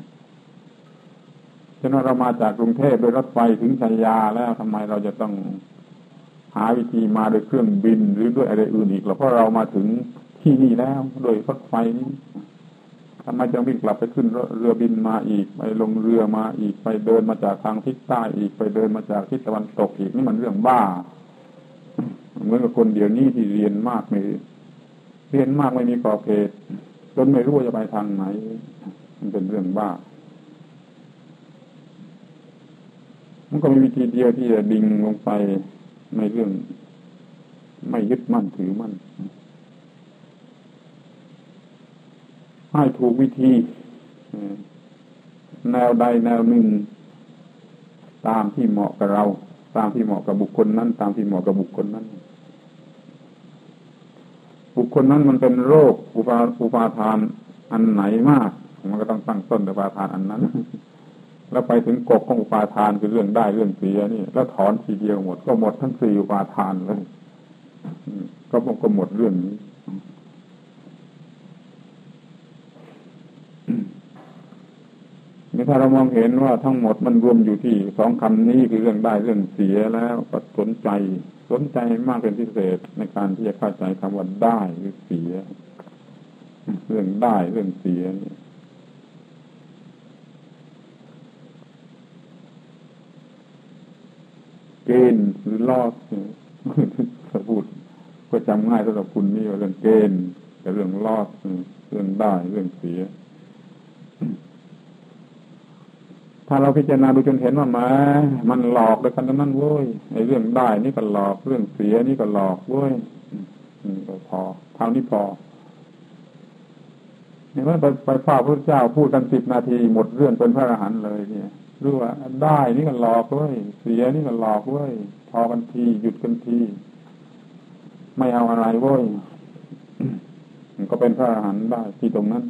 ฉะนั้นเรามาจากกรุงเทพโดยรถไฟถึงชัยยาแล้วทำไมเราจะต้องหาวิธีมาโดยเครื่องบินหรือด้วยอะไรอื่นอีกเพราะเรามาถึงที่นี่แล้วโดยรถไฟนี้ทำไมจะวิ่งกลับไปขึ้นเรือบินมาอีกไปลงเรือมาอีกไปเดินมาจากทางทิศใต้อีกไปเดินมาจากทิศตะวันตกอีกนี่มันเรื่องบ้าเหมือนกับคนเดี๋ยวนี้ที่เรียนมากไม่มีขอบเขตจนไม่รู้จะไปทางไหนมันเป็นเรื่องบ้ามันก็มีวิธีเดียวที่จะดิ่งลงไปในเรื่องไม่ยึดมั่นถือมั่นให้ถูกวิธีแนวใดแนวหนึ่งตามที่เหมาะกับเราตามที่เหมาะกับบุคคลนั้นตามที่เหมาะกับบุคคลนั้นบุคคลนั้นมันเป็นโรคอุปาทานอันไหนมากมันก็ต้องตั้งต้นด้วยอุปาทานอันนั้นแล้วไปถึงกกของอุปาทานคือเรื่องได้เรื่องเสียนี่แล้วถอนทีเดียวหมดก็หมดทั้งสี่อุปาทานเลยก็หมดเรื่องนี้นี่ถ้าเรามองเห็นว่าทั้งหมดมันรวมอยู่ที่สองคำนี้คือเรื่องได้เรื่องเสียแล้วก็สนใจมากเป็นพิเศษในการที่จะเข้าใจคำว่าได้หรือเสียเรื่องได้เรื่องเสียนี่เกณฑ์หรือลอสถ้าพูดก็จำง่ายสำหรับคุณนี่ว่าเรื่องเกณฑ์กับเรื่องลอสเรื่องได้เรื่องเสียถ้าเราพิจารณาดูจนเห็นว่ามันหลอกด้วยกันทั้งนั้นเว้ยไอ้เรื่องได้นี่ก็หลอกเรื่องเสียนี่ก็หลอกเว้ยก็พอเท่านี้พอเนี่ยว่าไปฝ่าพระเจ้าพูดกัน10 นาทีหมดเรื่องเป็นพระอรหันต์เลยเนี่ยรู้ว่าได้นี่ก็หลอกเว้ยเสียนี่ก็หลอกเว้ยพอกันทีหยุดกันทีไม่เอาอะไรเว้ยมันก็เป็นพระอรหันต์ได้ที่ตรงนั้น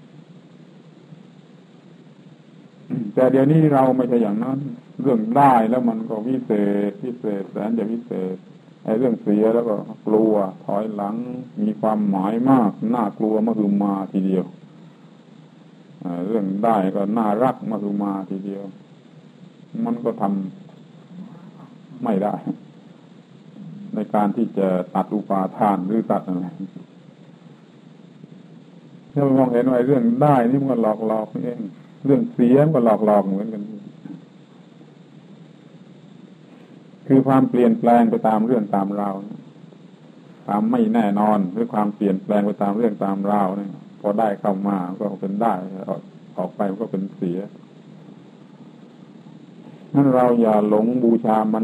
แต่เดี๋ยวนี้เราไม่ใช่อย่างนั้นเรื่องได้แล้วมันก็วิเศษแสนจะวิเศษไอ้เรื่องเสียแล้วก็กลัวถอยหลังมีความหมายมากน่ากลัวมหึมาทีเดียวเรื่องได้ก็น่ารักมหึมาทีเดียวมันก็ทำไม่ได้ในการที่จะตัดอุปาทานหรือตัดอะไรถ้ามองเห็นว่าเรื่องได้นี่มันก็หลอกนี่เองเรื่องเสียมันก็หลอกเหมือนกันคือความเปลี่ยนแปลงไปตามเรื่องตามราวความไม่แน่นอนหรือความเปลี่ยนแปลงไปตามเรื่องตามราวนี่พอได้เข้ามาก็เป็นได้ออกไปมันก็เป็นเสียนั้นเราอย่าหลงบูชามัน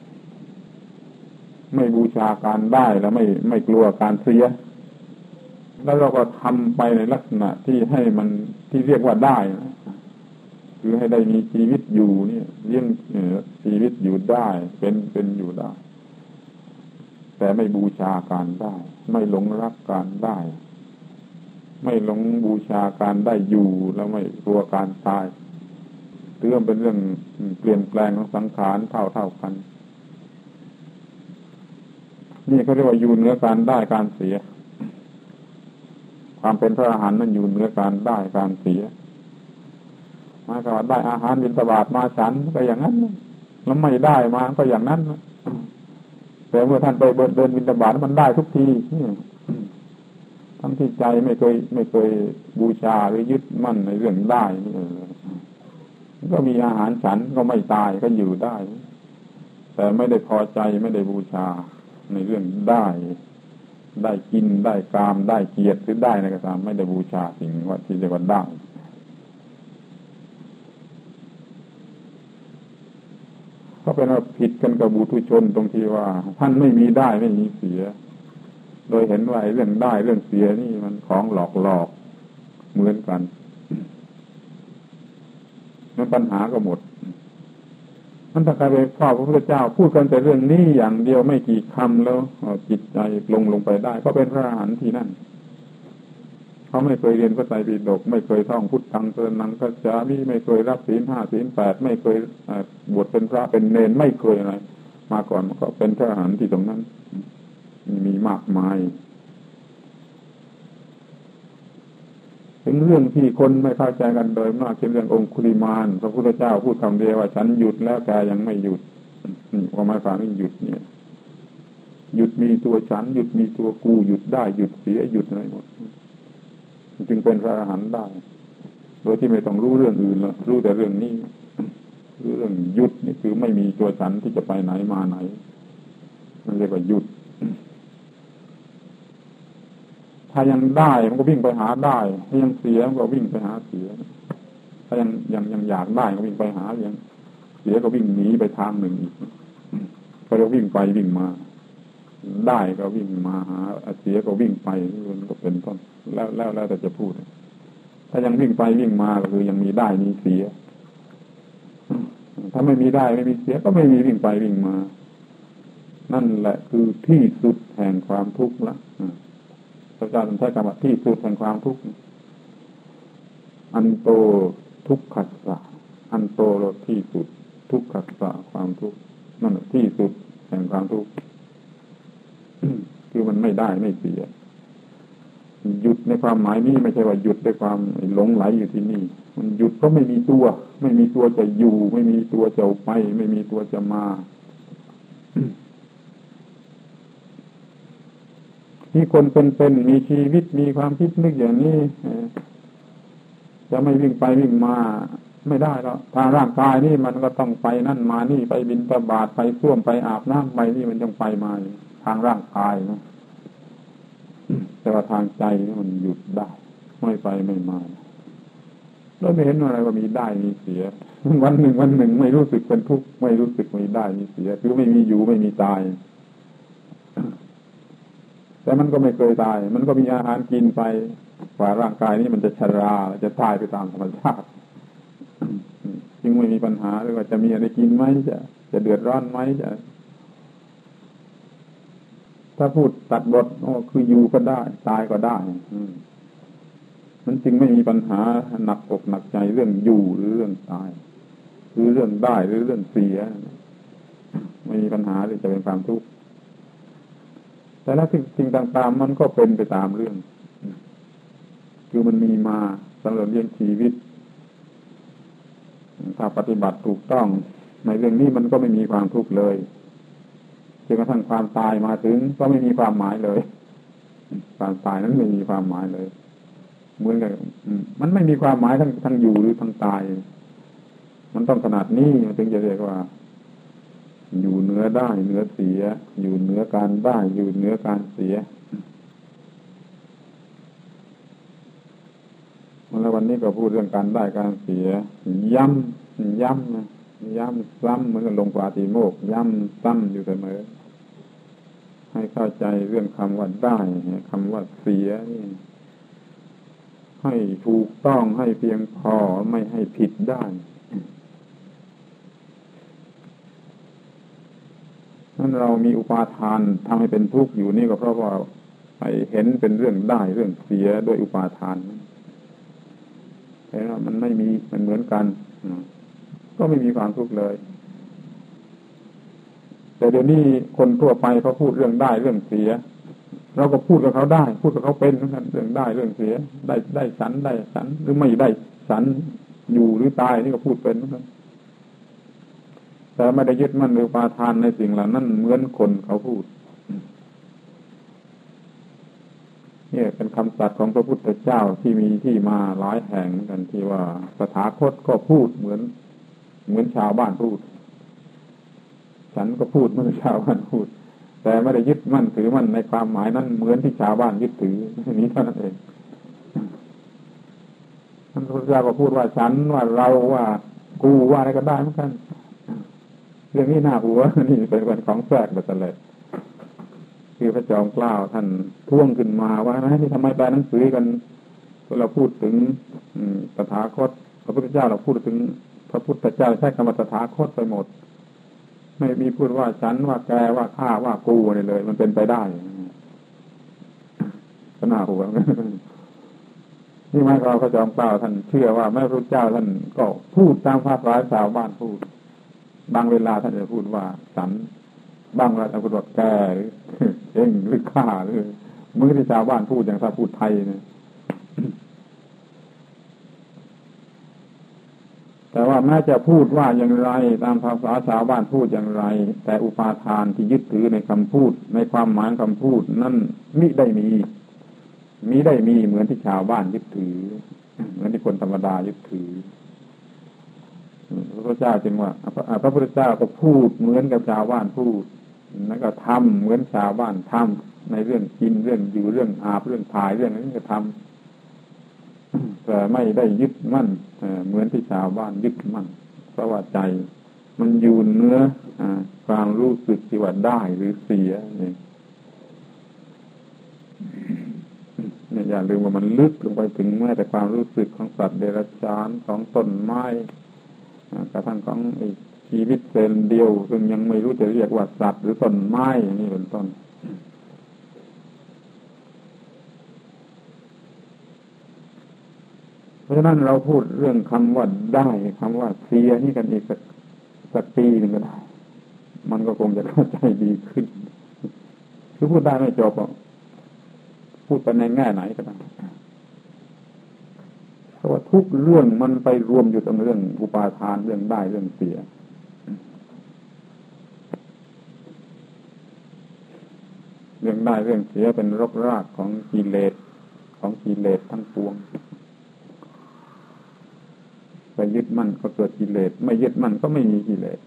ไม่บูชาการได้แล้วไม่กลัวการเสียแล้วเราก็ทำไปในลักษณะที่ให้มันที่เรียกว่าได้นะคือให้ได้มีชีวิตอยู่นี่เลี้ยงชีวิตอยู่ได้เป็นอยู่ได้แต่ไม่บูชาการได้ไม่หลงรักการได้ไม่หลงบูชาการได้อยู่แล้วไม่กลัวการตายเรื่องเป็นเรื่องเปลี่ยนแปลงของสังขารเท่ากันนี่เขาเรียกว่าอยู่เหนือการได้การเสียความเป็นพระอรหันต์นั้นอยู่เหนือการได้การเสียมาก็ได้อาหารบิณฑบาตมาฉันก็อย่างนั้นแล้วไม่ได้มาก็อย่างนั้นแต่เมื่อท่านไปเดินบิณฑบาตมันได้ทุกทีทั้งที่ใจไม่เคยบูชาหรือยึดมั่นในเรื่องได้นี่ก็มีอาหารฉันก็ไม่ตายก็อยู่ได้แต่ไม่ได้พอใจไม่ได้บูชาในเรื่องได้กินได้กามได้เกียรติหรือได้ในกระทำไม่ได้บูชาสิ่งว่าที่เรียกว่าได้ก็เป็นว่าผิดกันกับบุถุชนตรงที่ว่าท่านไม่มีได้ไม่มีเสียโดยเห็นว่าเรื่องได้เรื่องเสียนี่มันของหลอกเหมือนกันแล้วปัญหาก็หมดมันถ้าใครไปเฝ้าพระพุทธเจ้าพูดกันแต่เรื่องนี้อย่างเดียวไม่กี่คำแล้วจิตใจลงไปได้ก็เป็นพระอรหันต์ที่นั่นเขาไม่เคยเรียนพระไตรปิฎกไม่เคยท่องพุทธังสรณังคัจฉามิไม่เคยรับศีล 5 ศีล 8ไม่เคยบวชเป็นพระเป็นเณรไม่เคยอะไรมาก่อนก็เป็นพระอรหันต์ที่ตรงนั้นมีมากมายถึงเรื่องที่คนไม่เข้าใจกันโดยมากเช่นเรื่ององคุลิมานพระพุทธเจ้าพูดคำเดียวว่าฉันหยุดแล้วแกยังไม่หยุดความหมายความว่าหยุดเนี่ยหยุดมีตัวฉันหยุดมีตัวกูหยุดได้หยุดเสียหยุดอะไรหมดจึงเป็นพระอรหันต์ได้โดยที่ไม่ต้องรู้เรื่องอื่นแล้วรู้แต่เรื่องนี้รู้เรื่องหยุดนี่คือไม่มีตัวฉันที่จะไปไหนมาไหนมันเรียกว่าหยุดถ้ายังได้มันก็วิ่งไปหาได้ถ้ายังเสียมันก็วิ่งไปหาเสียถ้ายังอยากได้ก็วิ่งไปหายังเสียก็วิ่งหนีไปทางหนึ่งอีกก็จะวิ่งไปวิ่งมาได้ก็วิ่งมาหาเสียก็วิ่งไปมันก็เป็นต้นแล้วแต่จะพูดถ้ายังวิ่งไปวิ่งมาก็คือยังมีได้มีเสียถ้าไม่มีได้ไม่มีเสียก็ไม่มีวิ่งไปวิ่งมานั่นแหละคือที่สุดแห่งความทุกข์ละพระเจ้าใช้คำว่าที่สุดแห่งความทุกข์อันโตทุกขัสสะอันโตที่สุดทุกขัสสะความทุกข์นั่นแหละที่สุดแห่งความทุกข์คือมันไม่ได้ไม่เสียหยุดในความหมายนี้ไม่ใช่ว่าหยุดด้วยความหลงไหลอยู่ที่นี่มันหยุดเพราะไม่มีตัวจะอยู่ไม่มีตัวจะไปไม่มีตัวจะมาที่คนเป็นมีชีวิตมีความคิดนึกอย่างนี้จะไม่วิ่งไปวิ่งมาไม่ได้แล้วทางร่างกายนี่มันก็ต้องไปนั่นมานี่ไปบิณฑบาตไปส้วมไปอาบน้ำไปนี่มันยังไปมาทางร่างกายนะแต่ว่าทางใจนี่มันหยุดได้ไม่ไปไม่มาแล้วไม่เห็นอะไรว่ามีได้มีเสียวันหนึ่งไม่รู้สึกเป็นทุกข์ไม่รู้สึกมีได้มีเสียคือไม่มีอยู่ไม่มีตายแต่มันก็ไม่เคยตายมันก็มีอาหารกินไปกว่าร่างกายนี้มันจะชราจะตายไปตามธรรมชาติจึงไม่มีปัญหาเลยว่าจะมีอะไรกินไหมจะเดือดร้อนไหมจะถ้าพูดตัดบทคืออยู่ก็ได้ตายก็ได้มันจึงไม่มีปัญหาหนักอกหนักใจเรื่องอยู่หรือเรื่องตายหรือเรื่องได้หรือเรื่องเสียไม่มีปัญหาเลยจะเป็นความทุกข์แต่ละสิ่งต่างๆมันก็เป็นไปตามเรื่องคือมันมีมาสำหรับเลี้ยงชีวิตถ้าปฏิบัติถูกต้องในเรื่องนี้มันก็ไม่มีความทุกข์เลยจนกระทั่งความตายมาถึงก็ไม่มีความหมายเลยความตายนั้นไม่มีความหมายเลยเหมือนกันมันไม่มีความหมายทั้งอยู่หรือทั้งตายมันต้องขนาดนี้มันถึงจะเรียกว่าอยู่เหนือได้เหนือเสียอยู่เหนือการได้อยู่เหนือการเสียแล้ววันนี้ก็พูดเรื่องการได้การเสียย้ำย้ำซ้ำเหมือนกับลงปาฏิโมกข์ย้ำซ้ำอยู่เสมอให้เข้าใจเรื่องคำว่าได้คำว่าเสียนี่ให้ถูกต้องให้เพียงพอไม่ให้ผิดได้นั้นเรามีอุปาทานทำให้เป็นทุกข์อยู่นี่ก็เพราะว่าไปเห็นเป็นเรื่องได้เรื่องเสียด้วยอุปาทานเห็นว่ามันไม่มีมันเหมือนกันก็ไม่มีความทุกข์เลยแต่เดี๋ยวนี้คนทั่วไปเขาพูดเรื่องได้เรื่องเสียเราก็พูดกับเขาได้พูดกับเขาเป็นเหมือนกันเรื่องได้เรื่องเสียได้สันหรือไม่ได้สันอยู่หรือตายนี่ก็พูดเป็นเหมือนกันแต่ไม่ได้ยึดมั่นหรือปาทานในสิ่งเหล่านั้นเหมือนคนเขาพูดนี่เป็นคำตรัสของพระพุทธเจ้าที่มีที่มาหลายแห่งกันที่ว่าตถาคตก็พูดเหมือนชาวบ้านพูดฉันก็พูดเหมือนชาวบ้านพูดแต่ไม่ได้ยึดมั่นถือมั่นในความหมายนั้นเหมือนที่ชาวบ้านยึดถือนี้เท่านั้นเองท่านพระพุทธเจ้าก็พูดว่าฉันว่าเราว่ากูว่าอะไรก็ได้เหมือนกันเรื่องนี้น่าหัวนี่เป็นของแปลกแบบนั้นคือพระจอมเกล้าท่านท่วงขึ้นมาว่าที่ทำไมแปลหนังสือกันเราพูดถึงตถาคตพระพุทธเจ้าเราพูดถึงพระพุทธเจ้าใช้คำว่าตถาคตไปหมดไม่มีพูดว่าฉันว่าแกว่าข้าว่ากูอะไรเลยมันเป็นไปได้ก็น่าหัวนี่หมายความพระจอมเกล้าท่านเชื่อว่าแม่พระพุทธเจ้าท่านก็พูดตามภาษาชาวบ้านพูดบางเวลาท่านจะพูดว่าฉันบางเวลาท่านพูดว่าแกหรือเองหรือข้าหรือมือที่ชาวบ้านพูดอย่างถ้าพูดไทยเนี่ยแต่ว่าแม้จะพูดว่าอย่างไรตามภาษาชาวบ้านพูดอย่างไรแต่อุปาทานที่ยึดถือในคำพูดในความหมายคำพูดนั่นมิได้มีเหมือนที่ชาวบ้านยึดถือเหมือนที่คนธรรมดายึดถือพระพุทธเจ้าจึงว่าพระพุทธเจ้าก็พูดเหมือนกับชาวบ้านพูดแล้วก็ทำเหมือนชาวบ้านทำในเรื่องกินเรื่องอยู่เรื่องอาบเรื่องถ่ายเรื่องนี้ก็ทำแต่ไม่ได้ยึดมั่นเหมือนที่ชาวบ้านยึดมั่นเพราะว่าใจมันอยู่เนื้อความรู้สึกที่ว่าได้หรือเสียนี่อย่าลืมว่ามันลึกลงไปถึงแม้แต่ความรู้สึกของสัตว์เดรัจฉานของต้นไม้กระทั่งของชีวิตเซลล์เดียวซึ่งยังไม่รู้จะเรียกว่าสัตว์หรือต้นไม้นี่เป็นต้นเพราะฉะนั้นเราพูดเรื่องคำว่าได้คำว่าเสียนี่กันอีกสักปีหนึ่งก็ได้มันก็คงจะเข้าใจดีขึ้นคือพูดได้ไม่จบพูดไปในแง่ไหนก็ได้เพราะว่าทุกเรื่องมันไปรวมอยู่ตรงเรื่องอุปาทานเรื่องได้เรื่องเสียเรื่องได้เรื่องเสียเป็นรกรากของกิเลสทั้งปวงไปยึดมั่นก็เกิดกิเลสไม่ยึดมั่นก็ไม่มีกิเลส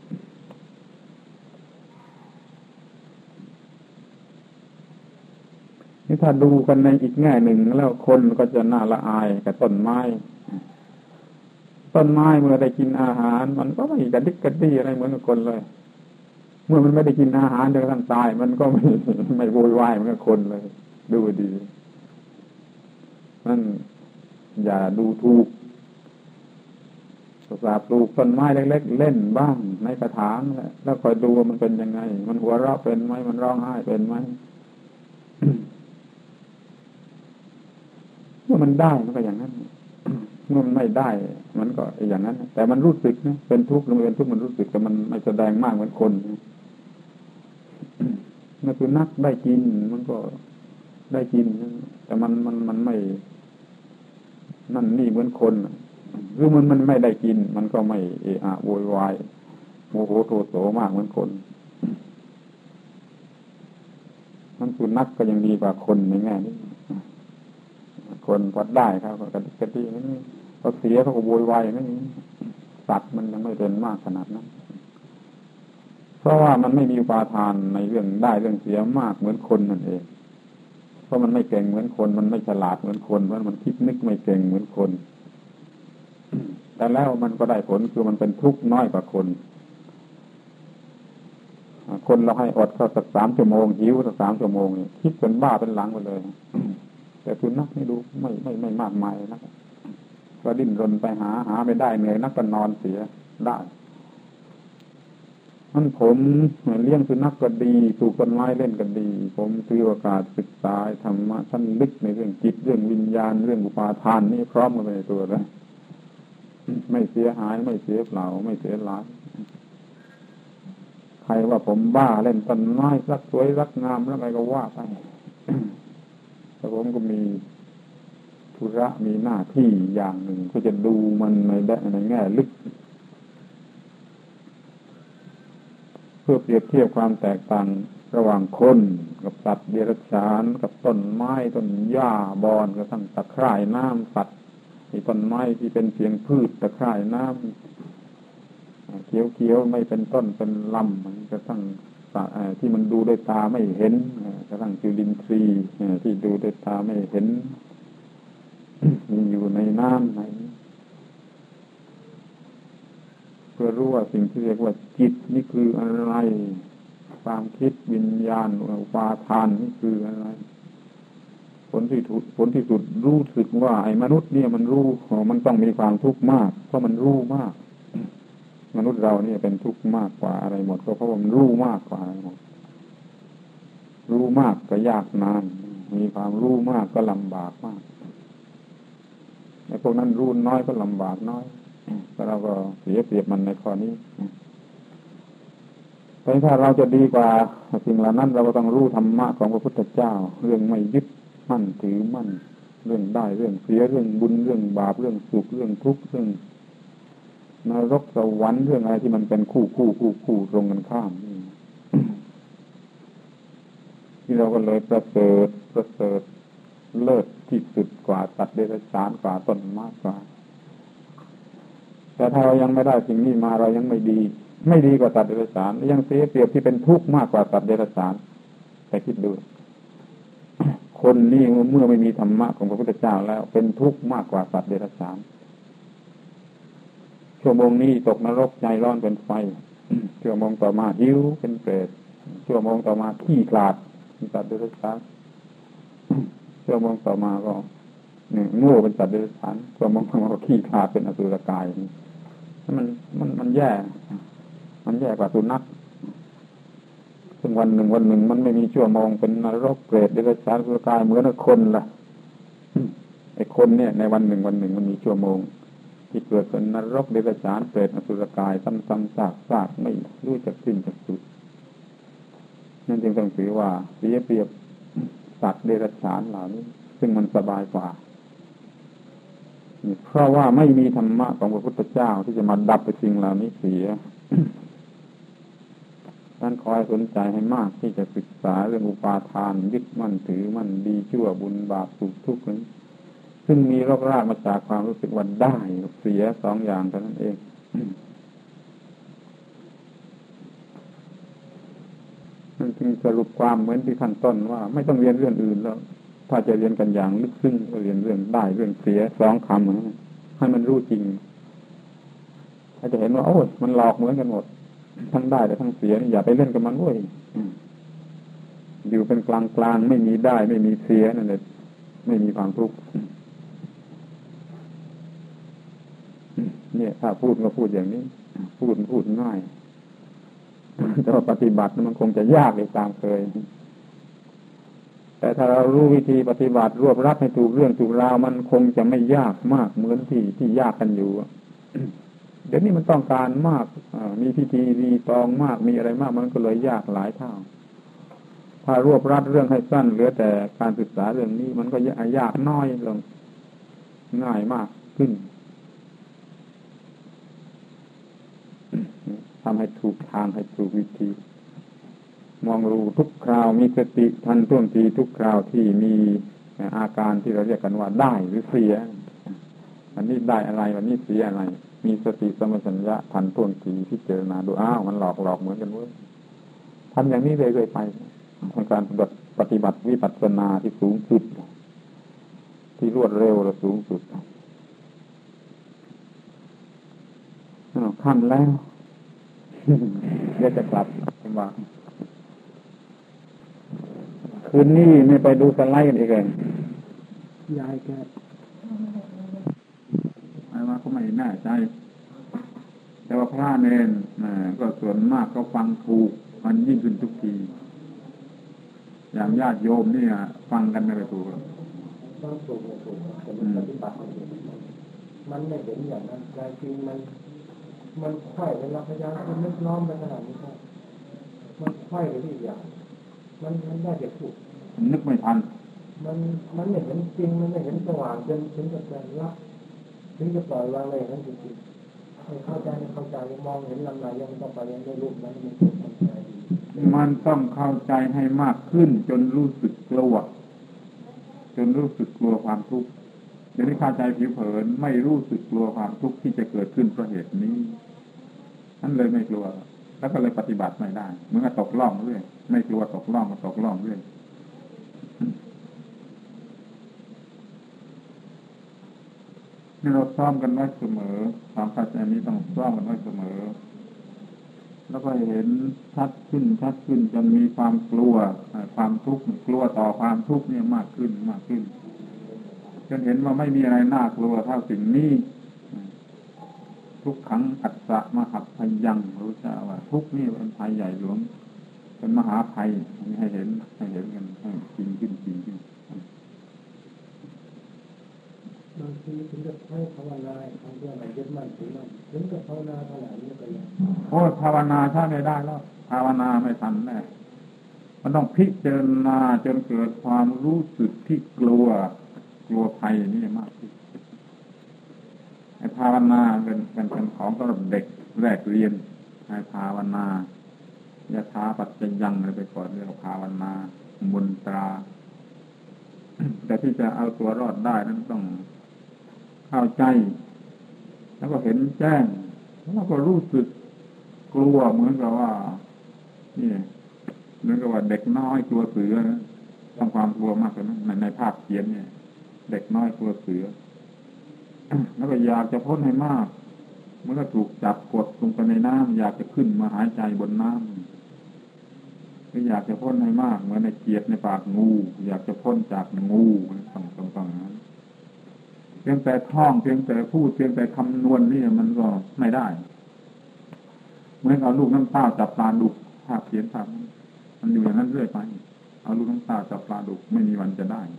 นี่ถ้าดูกันในอีกแง่หนึ่งแล้วคนก็จะน่าละอายกับต้นไม้เมื่อได้กินอาหารมันก็ไม่กระดิกกระดี้อะไรเหมือนกับคนเลยเมื่อมันไม่ได้กินอาหารจนกระทั่งตายมันก็ไม่โวยวายเหมือนกับคนเลยดูดีนั่นอย่าดูถูกปลูกต้นไม้เล็กๆเล่นบ้างในกระถางแล้วคอยดูว่ามันเป็นยังไงมันหัวเราะเป็นไหมมันร้องไห้เป็นไหมเมื่อมันได้มันก็อย่างนั้นเมื่อมันไม่ได้มันก็อย่างนั้นแต่มันรู้สึกนะเป็นทุกข์หรือไม่เป็นทุกข์มันรู้สึกแต่มันไม่แสดงมากเหมือนคนนั่นคือนักได้กินมันก็ได้กินแต่มันไม่นั่นนี่เหมือนคนหรือมันไม่ได้กินมันก็ไม่เอะอะโวยวายโมโหโทโสมากเหมือนคนมันคือนักก็ยังดีกว่าคนในแง่นี้คคนพอได้เขาก็กระดิกนี่พอเสียเขาก็โวยวายอย่างนี้สัตว์มันยังไม่เป็นมากขนาดนั้นเพราะว่ามันไม่มีอุปาทานในเรื่องได้เรื่องเสียมากเหมือนคนนั่นเองเพราะมันไม่เก่งเหมือนคนมันไม่ฉลาดเหมือนคนเพราะมันคิดนึกไม่เก่งเหมือนคนแต่แล้วมันก็ได้ผลคือมันเป็นทุกข์น้อยกว่าคนเราให้อดเข้าสัก3 ชั่วโมงหิวสัก3 ชั่วโมงนี่คิดเป็นบ้าเป็นหลังไปเลยแต่สุนัขนี่ดูไม่มากมายนะก็ดิ้นรนไปหาไม่ได้เหนื่อยนักก็นอนเสียได้มันผมเลี้ยงสุนัขก็ดีปลูกต้นไม้เล่นก็ดีผมถือโอกาสศึกษาธรรมะชั้นลึกในเรื่องจิตเรื่องวิญญาณเรื่องอุปาทานนี่พร้อมกันไปในตัวเลยไม่เสียหายไม่เสียเปล่าไม่เสียหลายใครว่าผมบ้าเล่นต้นไม้รักสวยรักงามแล้วอะไรก็ว่าไปแต่ผมก็มีธุระมีหน้าที่อย่างหนึ่งก็จะดูมันในแง่ลึกเพื่อเปรียบเทียบความแตกต่างระหว่างคนกับสัตว์เดรัจฉานกับต้นไม้ต้นหญ้าบอนกระทั่งตะไคร่น้ำสัตว์ที่ต้นไม้ที่เป็นเพียงพืชตะไคร่น้ำเขียวๆไม่เป็นต้นเป็นลำมันกระทั่งที่มันดูด้วยตาไม่เห็นกระทั่งจุลินทรีย์ที่ดูด้วยตาไม่เห็นมีอยู่ในน้ำไหนเพื่อรู้ว่าสิ่งที่เรียกว่าจิตนี่คืออะไรความคิดวิญญาณอุปาทานนี่คืออะไรผลที่สุดรู้สึกว่าไอ้มนุษย์เนี่ยมันรู้มันต้องมีความทุกข์มากเพราะมันรู้มากมนุษย์เราเนี่ยเป็นทุกข์มากกว่าอะไรหมดก็เพราะมันรู้มากกว่าอะไรหมดรู้มากก็ยากนานมีความรู้มากก็ลำบากมากไอ้พวกนั้นรู้น้อยก็ลำบากน้อยแต่เราก็เสียเปรียบมันในข้อนี้แต่ถ้าเราจะดีกว่าสิ่งเหล่านั้นเราก็ต้องรู้ธรรมะของพระพุทธเจ้าเรื่องไม่ยึดมั่นถือมั่นเรื่องได้เรื่องเสียเรื่องบุญเรื่องบาปเรื่องสุขเรื่องทุกข์เรื่องนรกสวรรค์เรื่องอะไรที่มันเป็นคู่ตรงกันข้ามที่เราก็เลยประเสริฐเลิศที่สุดกว่าสัตว์เดรัจฉานกว่าต้นไม้กว่าแต่ถ้าเรายังไม่ได้สิ่งนี้มาเรายังไม่ดีกว่าสัตว์เดรัจฉานยังเสียเปรียบที่เป็นทุกข์มากกว่าสัตว์เดรัจฉานแต่คิดดูคนนี่เมื่อไม่มีธรรมะของพระพุทธเจ้าแล้วเป็นทุกข์มากกว่าสัตว์เดรัจฉานชั่วโมงนี้ตกนรกใจร้อนเป็นไฟชั่วโมงต่อมาหิวเป็นเปรตชั่วโมงต่อมาขี้ขลาดเป็นสัตว์เดรัจฉานชั่วโมงต่อมาก็โง่เป็นสัตว์เดรัจฉานชั่วโมงต่อมาก็ขี้ขลาดเป็นอสุรกายมันแย่กว่าสุนัขซึ่งวันหนึ่งมันไม่มีชั่วโมงเป็นนรกเปรตเดรัจฉานอสุรกายเหมือนกับคนล่ะไอ้คนเนี่ยในวันหนึ่งมันมีชั่วโมงที่เกิดเป็นนรกเดรัจฉานเปรตอสุรกายซ้ำๆซากไม่รู้จักสิ้นจักสุดนั่นจึงต้องถือว่าเสียเปรียบสัตว์เดรัจฉานเหล่านี้ซึ่งมันสบายกว่าเพราะว่าไม่มีธรรมะของพระพุทธเจ้าที่จะมาดับไปสิ่งเหล่านี้เสียท่านคอยสนใจให้มากที่จะศึกษาเรื่องอุปาทานยึดมั่นถือมั่นดีชั่วบุญบาปสุขทุกข์นี้ซึ่งมีรากมาจากความรู้สึกว่าได้เสีย2 อย่างเท่านั้นเองนั่นจึงสรุปความเหมือนที่ขั้นต้นว่าไม่ต้องเรียนเรื่องอื่นแล้วถ้าจะเรียนกันอย่างลึกซึ้งก็เรียนเรื่องได้เรื่องเสีย2 คำให้มันรู้จริงถ้าจะเห็นว่าโอ้ยมันหลอกเหมือนกันหมดทั้งได้แต่ทั้งเสียอย่าไปเล่นกับมันเว้ยอยู่เป็นกลางไม่มีได้ไม่มีเสียนั่นแหละไม่มีความทุกข์เนี่ยถ้าพูดก็พูดอย่างนี้พูดง่ายแต่ว่าปฏิบัติมันคงจะยากเลยตามเคยแต่ถ้าเรารู้วิธีปฏิบัติรวบรัดให้ถูกเรื่องถูกราวมันคงจะไม่ยากมากเหมือนที่ยากกันอยู่เดี๋ยวนี้มันต้องการมากมีพิธีรีตองมากมีอะไรมากมันก็เลยยากหลายเท่าถ้ารวบรัดเรื่องให้สั้นเหลือแต่การศึกษาเรื่องนี้มันก็ยากน้อยลงง่ายมากขึ้นทำให้ถูกทางให้ถูกวิธีมองรู้ทุกคราวมีสติทันท่วงทีทุกคราวที่มีอาการที่เราเรียกกันว่าได้หรือเสียวันนี้ได้อะไรวันนี้เสียอะไรมีสติสัมปชัญญะทันท่วงทีพิจารณาดูอ้าวมันหลอกเหมือนกันเว้ยทำอย่างนี้เรื่อยๆไปเป็นการปฏิบัติวิปัสสนาที่สูงสุดที่รวดเร็วและสูงสุดขั้นแล้วเดี๋ยวจะกลับมาคืนนี้ไม่ไปดูสไลด์กันอีกเลยยายแกว่าเขาไม่แน่ใจแต่ว่าพระเนรก็ส่วนมากก็ฟังถูกมันยิ่งขึ้นทุกทีอย่างญาติโยมนี่ฟังกันไม่ถูกฟังถูกแต่ปฏิบัติมันไม่เห็นอย่างนั้นใจจริงมันไข่เวลาพยายามมันนึกน้อมไปขนาดนี้ครับมันไข่ไปที่อย่างมันได้แต่พูดนึกไม่ทันมันไม่เห็นจริงมันไม่เห็นสว่างจนถึงกับจะรับถึงจะปล่อยวางเลยนั่นจริงๆไม่เข้าใจมองเห็นลำไรยังต้องไปยังได้รูปนั้นมันเป็นความใจมันต้องเข้าใจให้มากขึ้นจนรู้สึกกลัวความทุกข์เดี๋ยวนี้เข้าใจผิวเผินไม่รู้สึกกลัวความทุกข์ที่จะเกิดขึ้นเพราะเหตุนี้นั่นเลยไม่กลัวแล้วก็เลยปฏิบัติไม่ได้เหมือนกับตกล่องเรื่อยไม่กลัวตกล่องก็ตกล่องเรื่อยนี่เราซ้อมกันไว้เสมอความเข้าใจนี้ต้องซ้อมกันไว้เสมอแล้วก็เห็นชัดขึ้นจนมีความกลัวความทุกข์กลัวต่อความทุกข์เนี่ยมากขึ้นจนเห็นว่าไม่มีอะไรน่ากลัวเท่าสิ่งนี้ทุกขังอัสสะมหัพพยังรู้จักว่าทุกข์นี่เป็นภัยใหญ่หลวงเป็นมหาภัยให้เห็นกันจริงขึ้นบางทีถึงกับให้ภาวนาทำเรื่องอะไรยึดมั่นถึงกับภาวนาขนาดนี้ก็ยังโอ้ภาวนาใช่ไม่ได้แล้วภาวนาไม่ทันแน่มันต้องพิจารณาจนเกิดความรู้สึกที่กลัวภัยนี่มากที่ให้ภาวนาเป็นของสำหรับเด็กแรกเรียนให้ภาวนายะถาปัจจยังอะไรไปก่อนเรื่องภาวนามนตราแต่ที่จะเอาตัวรอดได้นั้นต้องเข้าใจแล้วก็เห็นแจ้งแล้วก็รู้สึกกลัวเหมือนกับว่านี่เหมือนกับว่าเด็กน้อยกลัวเสือต้องความกลัวมากกว่านั้นในภาพเขียนเนี่ยเด็กน้อยกลัวเสือแล้วก็อยากจะพ้นให้มากเมื่อถูกจับกดลงไปในน้ำอยากจะขึ้นมาหายใจบนน้ำก็อยากจะพ้นให้มากเหมือนในเกียดในปากงูอยากจะพ้นจากงูต้องนั้นเพียงแต่ท่องเพียงแต่พูดเพียงแต่คำนวณนี่มันก็ไม่ได้เหมือนเอาลูกน้ำเต้าจับปลาดุกภาพเขียนภาพมันอยู่อย่างนั้นเรื่อยไปเอาลูกน้ำเต้าจับปลาดุกไม่มีวันจะได้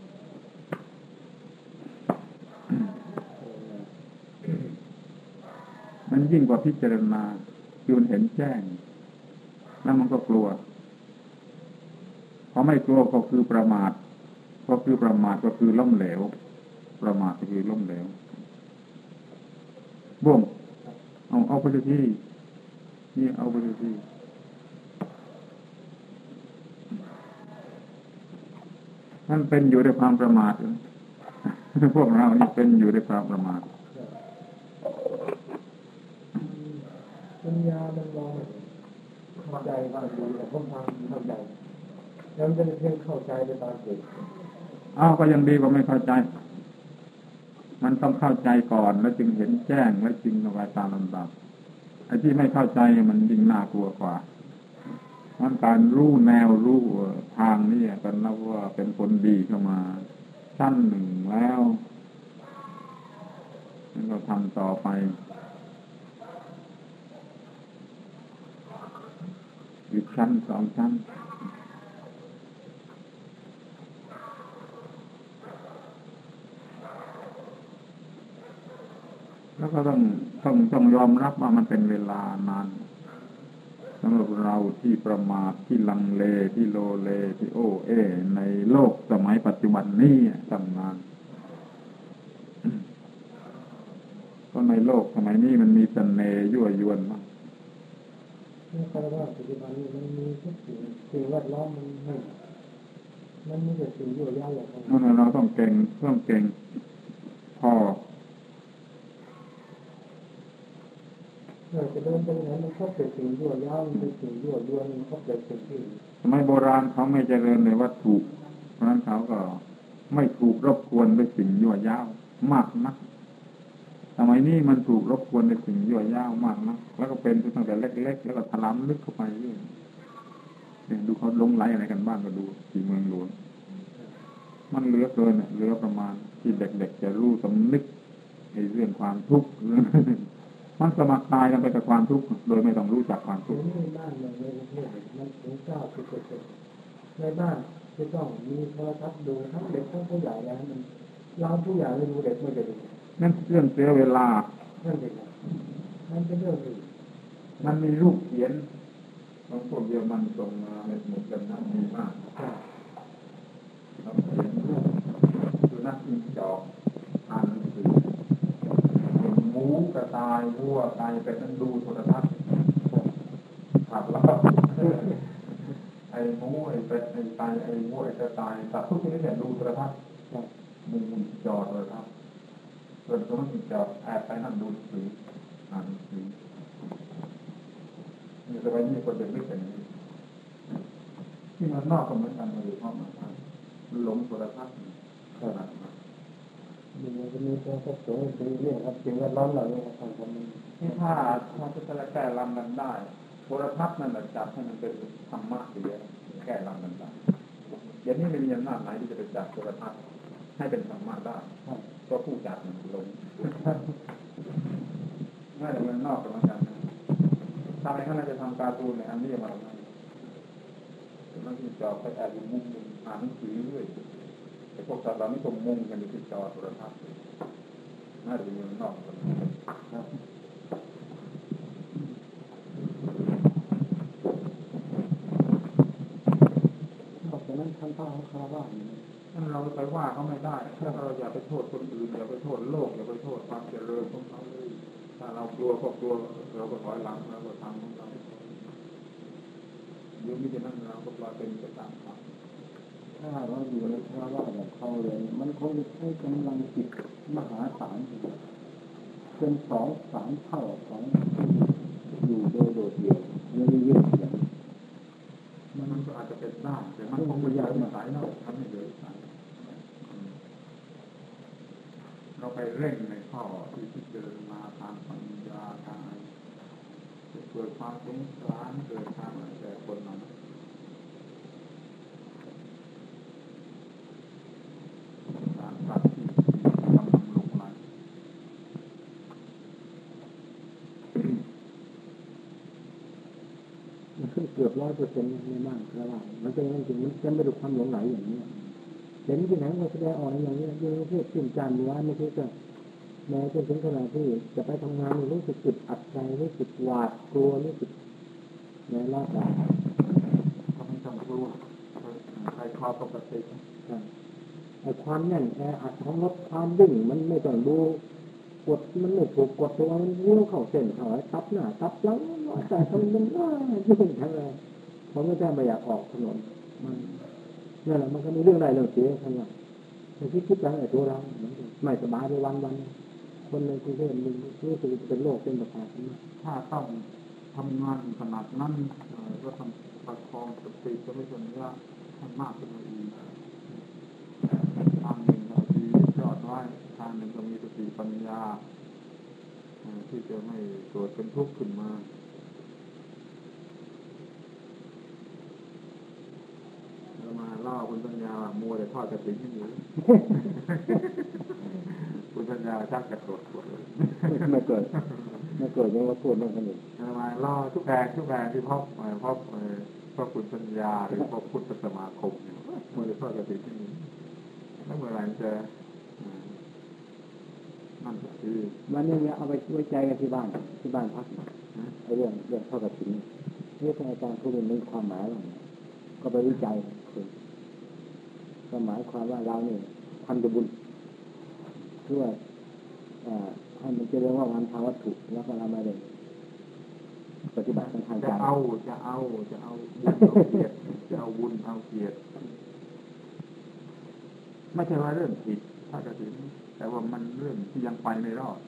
มันยิ่งกว่าพิจารณาคือมันเห็นแจ้งแล้วมันก็กลัวพอไม่กลัวก็คือประมาทก็คือล้มเหลวประมาทก็คือล้มเหลวบ่มเอาไปที่นี่เอาไปที่มันเป็นอยู่ในความประมาทพวกเรานี่เป็นอยู่ในความประมาทปัญญามันมองเข้าใจบางทีแต่ผมทำเข้าใจแล้วมันจะเพียงเข้าใจในบางสิ่งก็ยังดีกว่าไม่เข้าใจมันต้องเข้าใจก่อนแล้วจึงเห็นแจ้งแล้วจึงเอาไว้ตามลำดับไอ้ที่ไม่เข้าใจมันยิ่งน่ากลัวกว่ามันการรู้แนวรู้ทางนี่ก็นับว่าเป็นผลดีเข้ามาชั้นหนึ่งแล้วนั่นก็ทำต่อไปอีกชั้นสองชั้นแล้วก็ต้องยอมรับว่ามันเป็นเวลานานสำหรับเราที่ประมาทที่ลังเลที่โลเลที่โอ้ในโลกสมัยปัจจุบันนี้ตั้งนานเพราะในโลกสมัยนี้มันมีเสน่ห์ยั่วยวนมากเพราะว่าปัจจุบันนี้มันมีทุกสิ่งแวดล้อมมันมันไม่ได้สิ่งยั่วยาวอย่างนั้นเราต้องเก่งพอจะเดินไปไหนมันก็เป็นสิ่งยั่วยาวมันเป็นสิ่งยั่วยวนมันก็เป็นสิ่งที่สมัยโบราณเขาไม่เจริญในวัตถุเพราะนั้นเขาก็ไม่ถูกรบกวนด้วยสิ่งยั่วยาวมากนักสมัยนี้มันถูกรบกวนด้วยสิ่งยั่วยาวมากนักแล้วก็เป็นตั้งแต่เล็กๆแล้วก็ถลำลึกเข้าไปเรื่อยดูเขาลงไหลอะไรกันบ้างก็ดูที่เมืองหลวงมันเหลือเกินเหลือประมาณที่เด็กๆจะรู้สำนึกในเรื่องความทุกข์มันสมัครตายกันไปกับความทุกข์โดยไม่ต้องรู้จักความทุกข์ในบ้านในประเทศมันถึง90%ในบ้านจะต้องมีโทรทัศน์ดูทั้งเด็กทั้งผู้ใหญ่แล้วมันเราผู้ใหญ่ไม่ดูเด็กไม่จะดูนั่นเรื่องเสียเวลานั่นเองมันเป็นเรื่องอื่นมันมีรูปเขียนของพวกเดียวมันส่งมาในสมุดกันนะดีมากเราเขียนรูปดูนักอินจอกอ่านหนังสือหมูกระต่ายวัวไก่เป็ดนั่นดูโทรทัศน์ขับแล้วไอ้หมูไอ้เป็ดไอ้ไก่ไอ้วัวไอ้กระต่ายสัตว์ทุกชนิดเนี่ยดูโทรทัศน์มุงจอโทรทัศน์ส่วนตัวมันจอแอบไปนั่งดูหนังสืออ่านหนังสือนี่สมัยนี้คนจะไม่เป็นอย่างนี้ที่มันนอกก็เหมือนกันเลยเพราะมันหลงโทรทัศน์ขนาดนั้นมันจะมีตัวสับสนเป็นเรื่องครับสิ่งแวดล้อมเหล่านี้ทางทำนี่ถ้าจะแก้ลำนั้นได้โทรทัศน์นั่นแหละจับให้มันเป็นธรรมะเสียแก้ลำนั้นได้เดี๋ยวนี้ไม่มีอำนาจไหนที่จะไปจับโทรทัศน์ให้เป็นธรรมะได้ก็ผู้จัดมันลงง่ายแต่มันนอกกันเหมือนกันทำไมเขาจะทำการ์ตูนเนี่ยอันนี้มาทำไมมันที่จอไปแอบอยู่มุมอ่านหนังสือด้วยไอ้พวกสัตว์เรานี่ตรงมุมกันอยู่ที่จอโทรทัศน์น่าจะเป็นนอกกันนอกจากนั้นท่านต้องคารวะเราไปว่าเขาไม่ได้ถ้าเราอย่าไปโทษคนอื่นอย่าไปโทษโลกอย่าไปโทษความเจริญของเขาเลยถ้าเรากลัวก็กลัวเราก็ถอยหลังเราก็ทำของเราเดี๋ยวนี้จะนั่งเราก็ปล่อยเป็นไปตามเขาถ้าเราอยู่ในภาวะแบบเขาเลยมันคงจะใช้กำลังจิตมหาศาลเป็น2-3 เท่าของอยู่โดยโดดเดี่ยวเรื่อยๆอย่างมันก็อาจจะเป็นได้แต่มันคงไม่ยากมาสายเราทำให้เลยเราไปเร่งในข้อที่พิจารณาทางปัญญาทางเกิดความสงสารเกิดทางแต่คนนั้นการตัดที่กำลังลงไหลมันขึ้นเกือบ100%ไม่มากแล้วว่ามันเป็นจริงมันจะไม่ดูความหลงไหลอย่างนี้เห็นที่ไหนมันแสดงออกอย่างนี้ยิ่งเทศขึ้นจานว่าไม่ใช่ก็แม้จนถึงขนาดที่จะไปทำงานรู้สึกอึดอัดใจรู้สึกหวาดกลัวรู้สึกในร่างกายทำให้จำรู้ใครคอปกติไอ้ความแน่นแออัดของรถความวิ่งมันไม่ต้องดูกดมันไม่ถูกกดตัวมันเลี้ยวเข้าเส้นเข้าตับหน้าตับหลังแต่ทำมันง่ายยิ่งทั้งเลยผมก็จะไม่อยากออกถนนมันนั่นแหละมันก็มีเรื่องใดเรื่องเสียทั้งนั้นมันคิดอย่างไอ้ตัวเราไม่สบายไปวันคนในกรุงเทพมันรู้สึกเป็นโรคเป็นประสาทถ้าต้องทำงานขนาดนั้นก็ทำประคองสติจะไม่จนยากมากขึ้นมาอีกทางหนึ่งเราชีวิตยอดไว้ทางหนึ่งก็มีสติปัญญาที่จะไม่เกิดเป็นทุกข์ขึ้นมาแล้วมาเล่าคุณปัญญามัวแต่ทอดกระถิ่นอยู่คุณปัญญาชักกระโดดปวดเลยไม่เกิดยังมาพูดเรื่องขนมมาเล่าทุกแห่งที่พบพระคุณปัญญาหรือพระพุทธสมาคมมัวแต่ทอดกระถิ่นที่นี่แล้วเมื่อไหร่จะนั่นคือวันนี้เอาไปไว้ใจกันที่บ้านพักไอ้เรื่องทอดกระถิ่นนี่ท่านอาจารย์เขาเป็นมีความหมายว่าก็ไปวิจัยก็หมายความว่าเราเนี่ยทำบุญเพื่อให้มันจะเรียกว่างานทางวัตถุแล้วก็เราไม่ได้ปฏิบัติทางใจจะเอาบุญเอาเกียรติจะเอาบุญเอาเกียรติไม่ใช่ว่าเรื่องผิดทอดกฐินแต่ว่ามันเรื่องที่ยังไปไม่รอด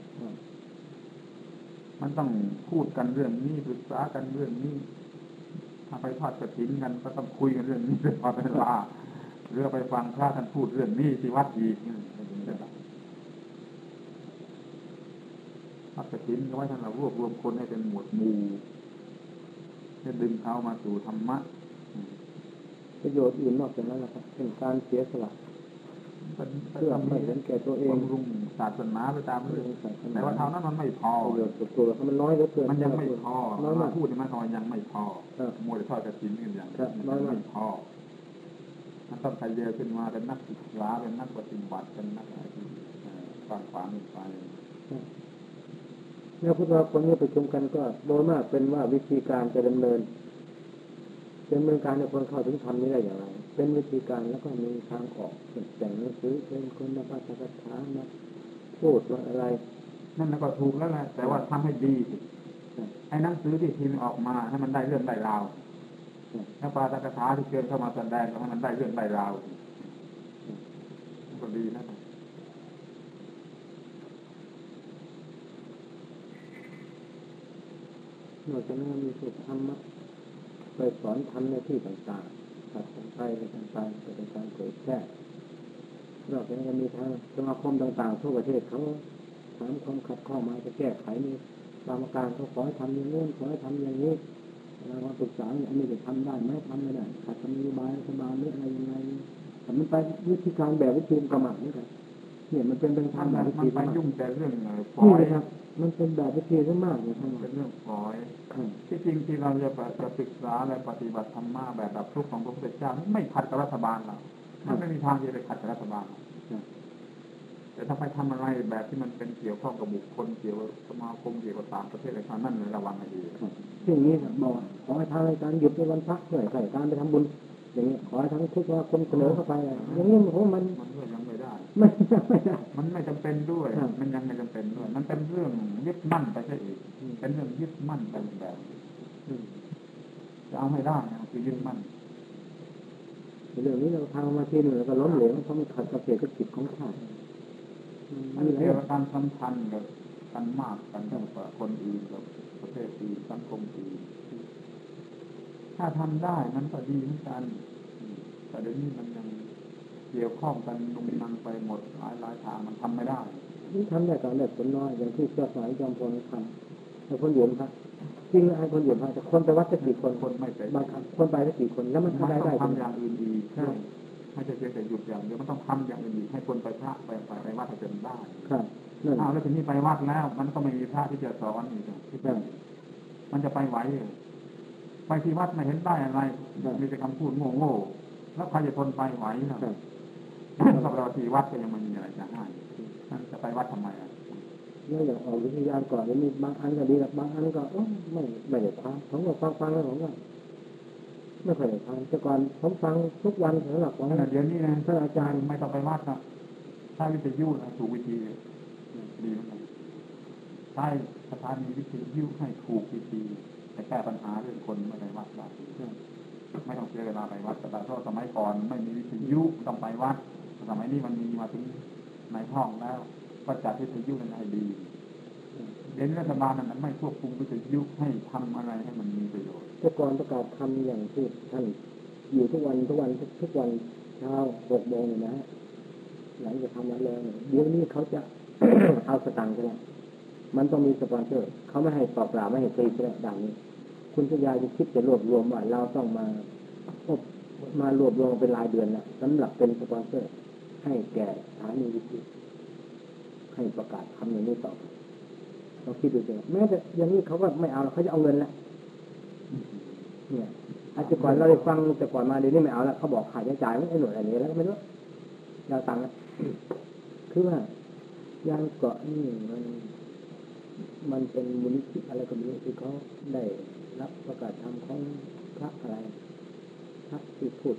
มันต้องพูดกันเรื่องนี้ปรึกษากันเรื่องนี้ถ้าไปทอดกฐินกันก็ต้องคุยกันเรื่องนี้ตลอดเวลาหรือไปฟังพระท่านพูดเรื่องนี้ที่วัดอีกทอดกฐินก็ไว้ท่านเรารวบรวมคนให้เป็นหมวดหมู่จะดึงเขามาสู่ธรรมะประโยชน์อื่นนอกจากนั้นนะครับเป็นการเสียสละเพื่อไม่เห็นแก่ตัวเองรุงศาสนาไปตามเรื่องแต่ว่าเท่านั้นมันไม่พอประโยชน์ตัวมันน้อยเหลือเกินมันยังไม่พอมาพูดมันก็ยังไม่พอมวยทอดกฐินกันอย่างมันไม่พอมันต้องทะเยอขึ้นมาเป็นนักศึกษาเป็นนักปฏิบัติเป็นนักอะไรฟังฟังไปเนี่ยพวกเราคนนี้ประชุมกันก็โดยมากเป็นว่าวิธีการจะดำเนินการในคนเข้าถึงธรรมนี้ได้อย่างไรเป็นวิธีการแล้วก็มีทางออกแต่งหนังสือเป็นคนมาปฏิบัติธรรมมาพูดว่าอะไรนั่นก็ถูกแล้วแหละแต่ว่าทำให้ดีไอ้หนังสือที่พิมพ์ออกมาให้มันได้เรื่องได้ราวแล้วปาฐกถาที่เชิญเข้ามาแสดงให้มันได้เรื่องได้ราวก็ดีนะนอกจากนั้นมีสุธรรมะไปสอนทำในที่ต่างๆตัดสินใจในต่างๆเป็นการเผยแพร่นอกจากนั้นมีทางสมาคมต่างๆทั่วประเทศเขาถามความขัดข้องมาจะแก้ไขมีกรรมการเขาขอให้ทำอย่างนู้นขอให้ทำอย่างนี้เราปรึกษาอันนี้จะทำได้ไหมทำไม่ได้ขาดคำนโยบายรัฐบาลหรืออะไรยังไงแต่มันไปวิธีการแบบวิธีกรรมนี่ครับเนี่ยมันเป็นทางแบบวิธีมันไปยุ่งแต่เรื่องปล่อยครับมันเป็นแบบวิธีมากเลยทั้งหมดเป็นเรื่องปล่อยที่จริงที่เราจะศึกษาและปฏิบัติธรรมะแบบดับทุกข์ของพระพุทธเจ้าไม่ขัดกับรัฐบาลเราไม่มีทางที่จะขัดกับรัฐบาลแต่ถ้าไปทำอะไรแบบที่มันเป็นเกี่ยวข้องกับบุคคลเกี่ยวกับสมาคมเกี่ยวกับต่างประเทศอะไรนั่นเลยระวังให้ดีอย่างนี้บอกขอให้ทางการหยุดในวันพักด้วยใส่การไปทำบุญอย่างนี้ขอให้ทั้งทุกว่าคนเสนอเข้าไปอย่างนี้ผมมันก็ยังไม่ได้ไม่ได้มันไม่จำเป็นด้วยมันยังไม่จำเป็นด้วยมันเป็นเรื่องยึดมั่นไปใช่อีกเป็นเรื่องยึดมั่นไปแบบจะเอาไม่ได้นะคือยึดมั่นเรื่องนี้เราทำมาทีนึงแล้วก็ล้มเหลวเพราะมันขัดกับเศรษฐกิจของชาติมันเกี่ยวกับการสัมพันธ์กับกันมากกันกับคนอื่นกับประเทศอื่นสังคมอื่นถ้าทำได้มันก็ดีเหมือนกันแต่เดี๋ยวนี้มันยังเกี่ยวข้องกันลงนังไปหมดหลายทางมันทำไม่ได้นี่ทำได้ก่อนแบบผลน้อยอย่างที่เจ้าสายจอมพลทำแต่คนหยุดครับจริงไอ้คนหยุดแต่คนไปวัดสักกี่คนไม่ไปบางคนไปสักกี่คนแล้วมันทำได้ทำอย่างอื่นดีใช่ไม่ใช่เพียงแต่หยุดอย่างเดียวมันต้องทำอย่างอื่นให้คนไปพระไปวัดให้เป็นได้ครับแล้วทีนี้ไปวัดแล้วมันก็ไม่มีพระที่จะสอนอีกมันจะไปไหวไปที่วัดไม่เห็นได้อะไรมีแต่คำพูดโง่ๆแล้วใครจะทนไปไหวนะกับเราที่วัดก็ยังไม่มีอะไรจะให้นั่นจะไปวัดทำไมเนี่ยอย่างออกวิทยาก่อนแล้วมีบางอันก็ดีบางอันก็ไม่ได้ความผมก็ฟังแล้วผมก็ไม่เคยได้ฟังแต่ก่อนผมฟังทุกวันสำหรับผมเดี๋ยวนี้นะท่านอาจารย์ไม่ต้องไปวัดนะถ้าวิทยุถูกวิธีดีมากใช้สถานีวิทยุให้ถูกวิธีแต่แก้ปัญหาเรื่องคนไม่ไปวัดได้ไม่ต้องเสียเวลาไปวัดแต่เพราะสมัยก่อนไม่มีวิทยุต้องไปวัดสมัยนี้มันมีมาถึงในห้องแล้วก็จัดวิทยุนั้นให้ดีเดี๋ยวรัฐบาลนั้นไม่ควบคุมวิทยุให้ทำอะไรให้มันมีประโยชน์แต่ก่อนประกาศทำอย่างที่ท่านอยู่ทุกวันเช้า6 โมงนะหลังจากทำแล้วเดี๋ยวนี้เขาจะเอาสตางค์ใช่ไหมมันต้องมีสปอนเซอร์เขาไม่ให้ตอบรับไม่ให้ฟรีใช่ไหมดังนี้คุณชยาจะคิดจะรวบรวมว่าเราต้องมารวบรวมเป็นรายเดือนนะสำหรับเป็นสปอนเซอร์ให้แก่สถานีวิทยุให้ประกาศทำอย่างนี้ต่อเราคิดดูสิแม้แต่อย่างนี้เขาก็ไม่เอาเขาจะเอาเงินแล้วเนี่ยอาจจะก่อนเราได้ฟังแต่ก่อนมาเดี๋ยวนี้ไม่เอาแล้วเขาบอกค่าใช้จ่ายไม่หน่วยอะไรแล้วไม่รู้เราตังค์คือว่ายังเกาะนี่มันเป็นมูลนิธิอะไรก็ไม่รู้ที่เขาได้รับประกาศทำของพระอะไรพระที่พูด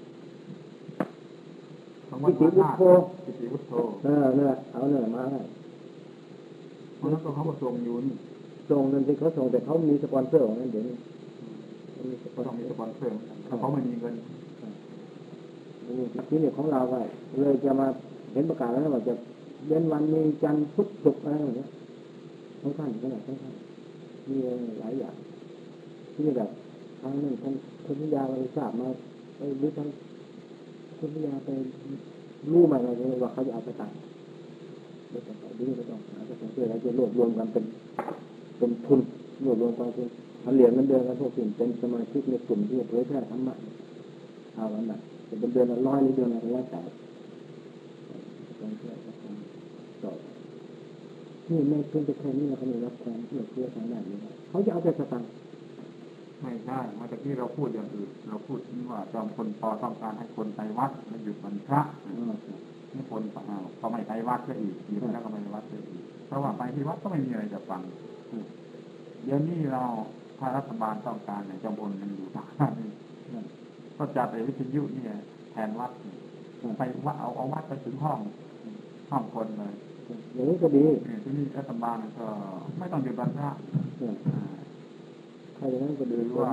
กิติวุฒโธเนี่ยเอาเนี่ยมาให้เพราะนั้นเขาก็ส่งอยู่นี่ส่งนั่นที่เขาส่งแต่เขามีสปอนเซอร์ของนั่นเดี๋ยวนี้มีสปอนเซอร์เขาไม่มีเงินที่นี่ของเราไปเลยจะมาเห็นประกาศแล้วว่าจะเว้นวันมีจันทร์พุธศุกร์อะไรอย่างเงี้ยทั้งท่านขนาดทั้งท่านมีหลายอย่างที่แบบทางนึงท่านคุณพิยาเราทราบมาไปรู้ทั้งคุณพิยาไปรู้มาอะไรว่าเขาจะเอาไปตัดไม่ต้องไปดื้อไม่ต้องหาจะต้องเพื่ออะไรจะรวบรวมกันเป็นทุนรวบรวมกองทุนเหรียญเงินเดือนกันพวกสิ่งเป็นสมาชิกในกลุ่มที่เผยแพร่ธรรมะเอาวันนั้นเป็นเดือนละ100หรือเดือนละ180ต้องเชื่อต่อนี่ไม่เพียงแต่แค่นี้เราก็ไม่รับความเชื่อทางด้านนี้เขาจะเอาแต่สตังค์ไม่ใช่เมื่อกี้เราพูดอย่างอื่นเราพูดที่ว่าจอมพลป.ต้องการให้คนไปวัดและหยุดวันพระนี่คนเขาไม่ไปวัดก็อีกหยุดแล้วก็ไม่ไปวัดก็อีกเพราะว่าไปที่วัดก็ไม่มีอะไรจะฟังเดี๋ยวนี้เราถ้ารัฐบาลต้องการเนี่ยจอมพลมันอยู่ทางนี้ก็จัดไอ้วิทยุนี่แทนวัดไปวัดเอาวัดไปถึงห้องคนเลยอย่างนี้ก็ดีที่นี่รัฐบาลก็ไม่ต้องหยุดวันพระถ้าอย่างนั้นก็ดีว่า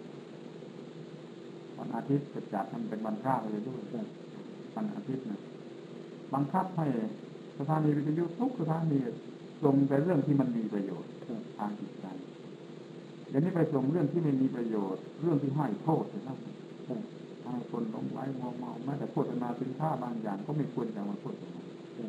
วันอาทิตย์จะจัดมันเป็นวันพระเลยด้วยวันอาทิตย์นะบังคับให้สถานีวิทยุทุกสถานีลงแต่เรื่องที่มันมีประโยชน์ทางจิตใจเดี๋ยวนี้ไปส่งเรื่องที่ไม่มีประโยชน์เรื่องที่ให้โทษนะครับทำให้คนหลงไหลมัวเมาแม้แต่โฆษณาสินค้าบางอย่างก็ไม่ควรจะมาโฆษณา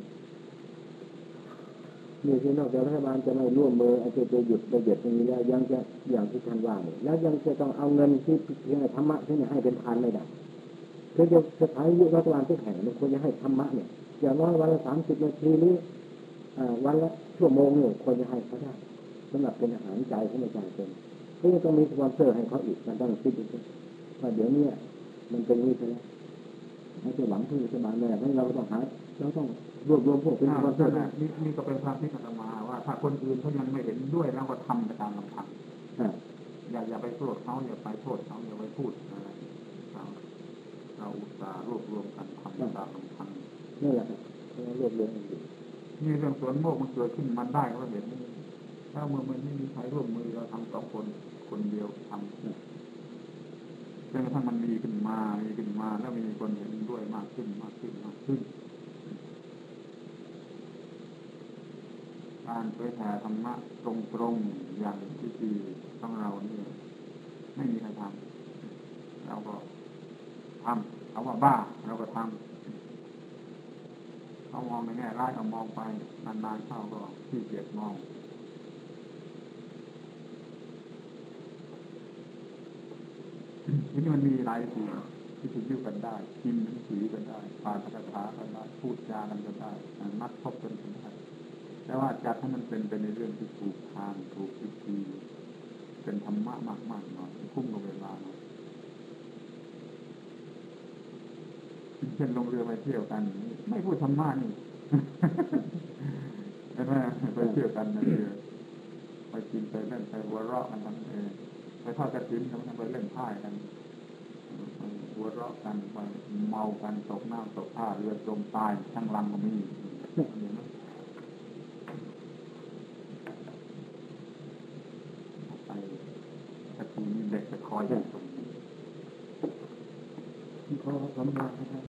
นี่คือนอกจากรัฐบาลจะไม่ร่วมมืออาจจะหยุดระเบียบตรงนี้แล้วยังจะอย่างที่ท่านว่าเนี่ยแล้วยังจะต้องเอาเงินที่เพียงธรรมะที่ให้เป็นพันไม่ได้คือจะสถานีรัฐบาลทุกแห่งมันควรจะให้ธรรมะเนี่ยอย่างน้อยวันละ30 นาทีหรือวันละชั่วโมงเนี่ยควรจะให้เขาได้สำหรับเป็นอาหารใจของประชาชนก็ยังต้องมีสปอนเซอร์ให้เขาอีกมันต้องคิดดูว่าเดี๋ยวนี้มันเป็นนี้ใช่ไหมให้จะหวังพึ่งรัฐบาลเนี่ยให้เราต้องหาเราต้องรวบรวมพวกเป็นสปอนเซอร์นี่ก็เป็นความที่อาตมาว่าถ้าคนอื่นเขายังไม่เห็นด้วยเราก็ทำไปตามลำพังอย่าไปโทษเขาอย่าไปโทษเขาอย่าไปพูดอะไรเราอุตส่าห์รวบรวมกันทำตามลำพังนี่แหละเรารวบรวมนี่เรื่องสวนโมกมันเกิดขึ้นมันได้ก็เห็นถ้าเมื่อมันไม่มีใครร่วมมือเราทำ2 คนเดียวทำจนกระทั่งมันมีขึ้นมาแล้วมีคนเห็นด้วยมากขึ้นการเผยแผ่ธรรมะตรงๆอย่างที่ของเราเนี่ยไม่มีใครทำเราก็ทำเอาว่าบ้าเราก็ทำเขามองในแง่ร้ายเอามองไปนานๆเข้าก็ขี้เกียจมองทีนี้มันมีหลายสิ่งที่จะยุ่งกันได้กินหนังสือกันได้อ่านภาษากันได้พูดจากันได้นัดพบกันได้แต่ว่าจัดให้มันเป็นไปในเรื่องที่ถูกทางถูกวิธีเป็นธรรมะมากๆหน่อยคุ้มกับเวลาหน่อยเช่นลงเรือไปเที่ยวกันไม่พูดธรรมะนี่เห็นไหมไปเที่ยวกันในเรือไปกินไปเล่นไปหัวเราะกันทั้งไปทอดกระถิ่นกันไปเล่นไพ่กันหัวเราะกันไปเมากันตกน้ำตกท่าเรือจมตายทั้งลำก็มีแต่ทีนี้เด็กจะคอยอย่างตรงนี้ขอสำคัญ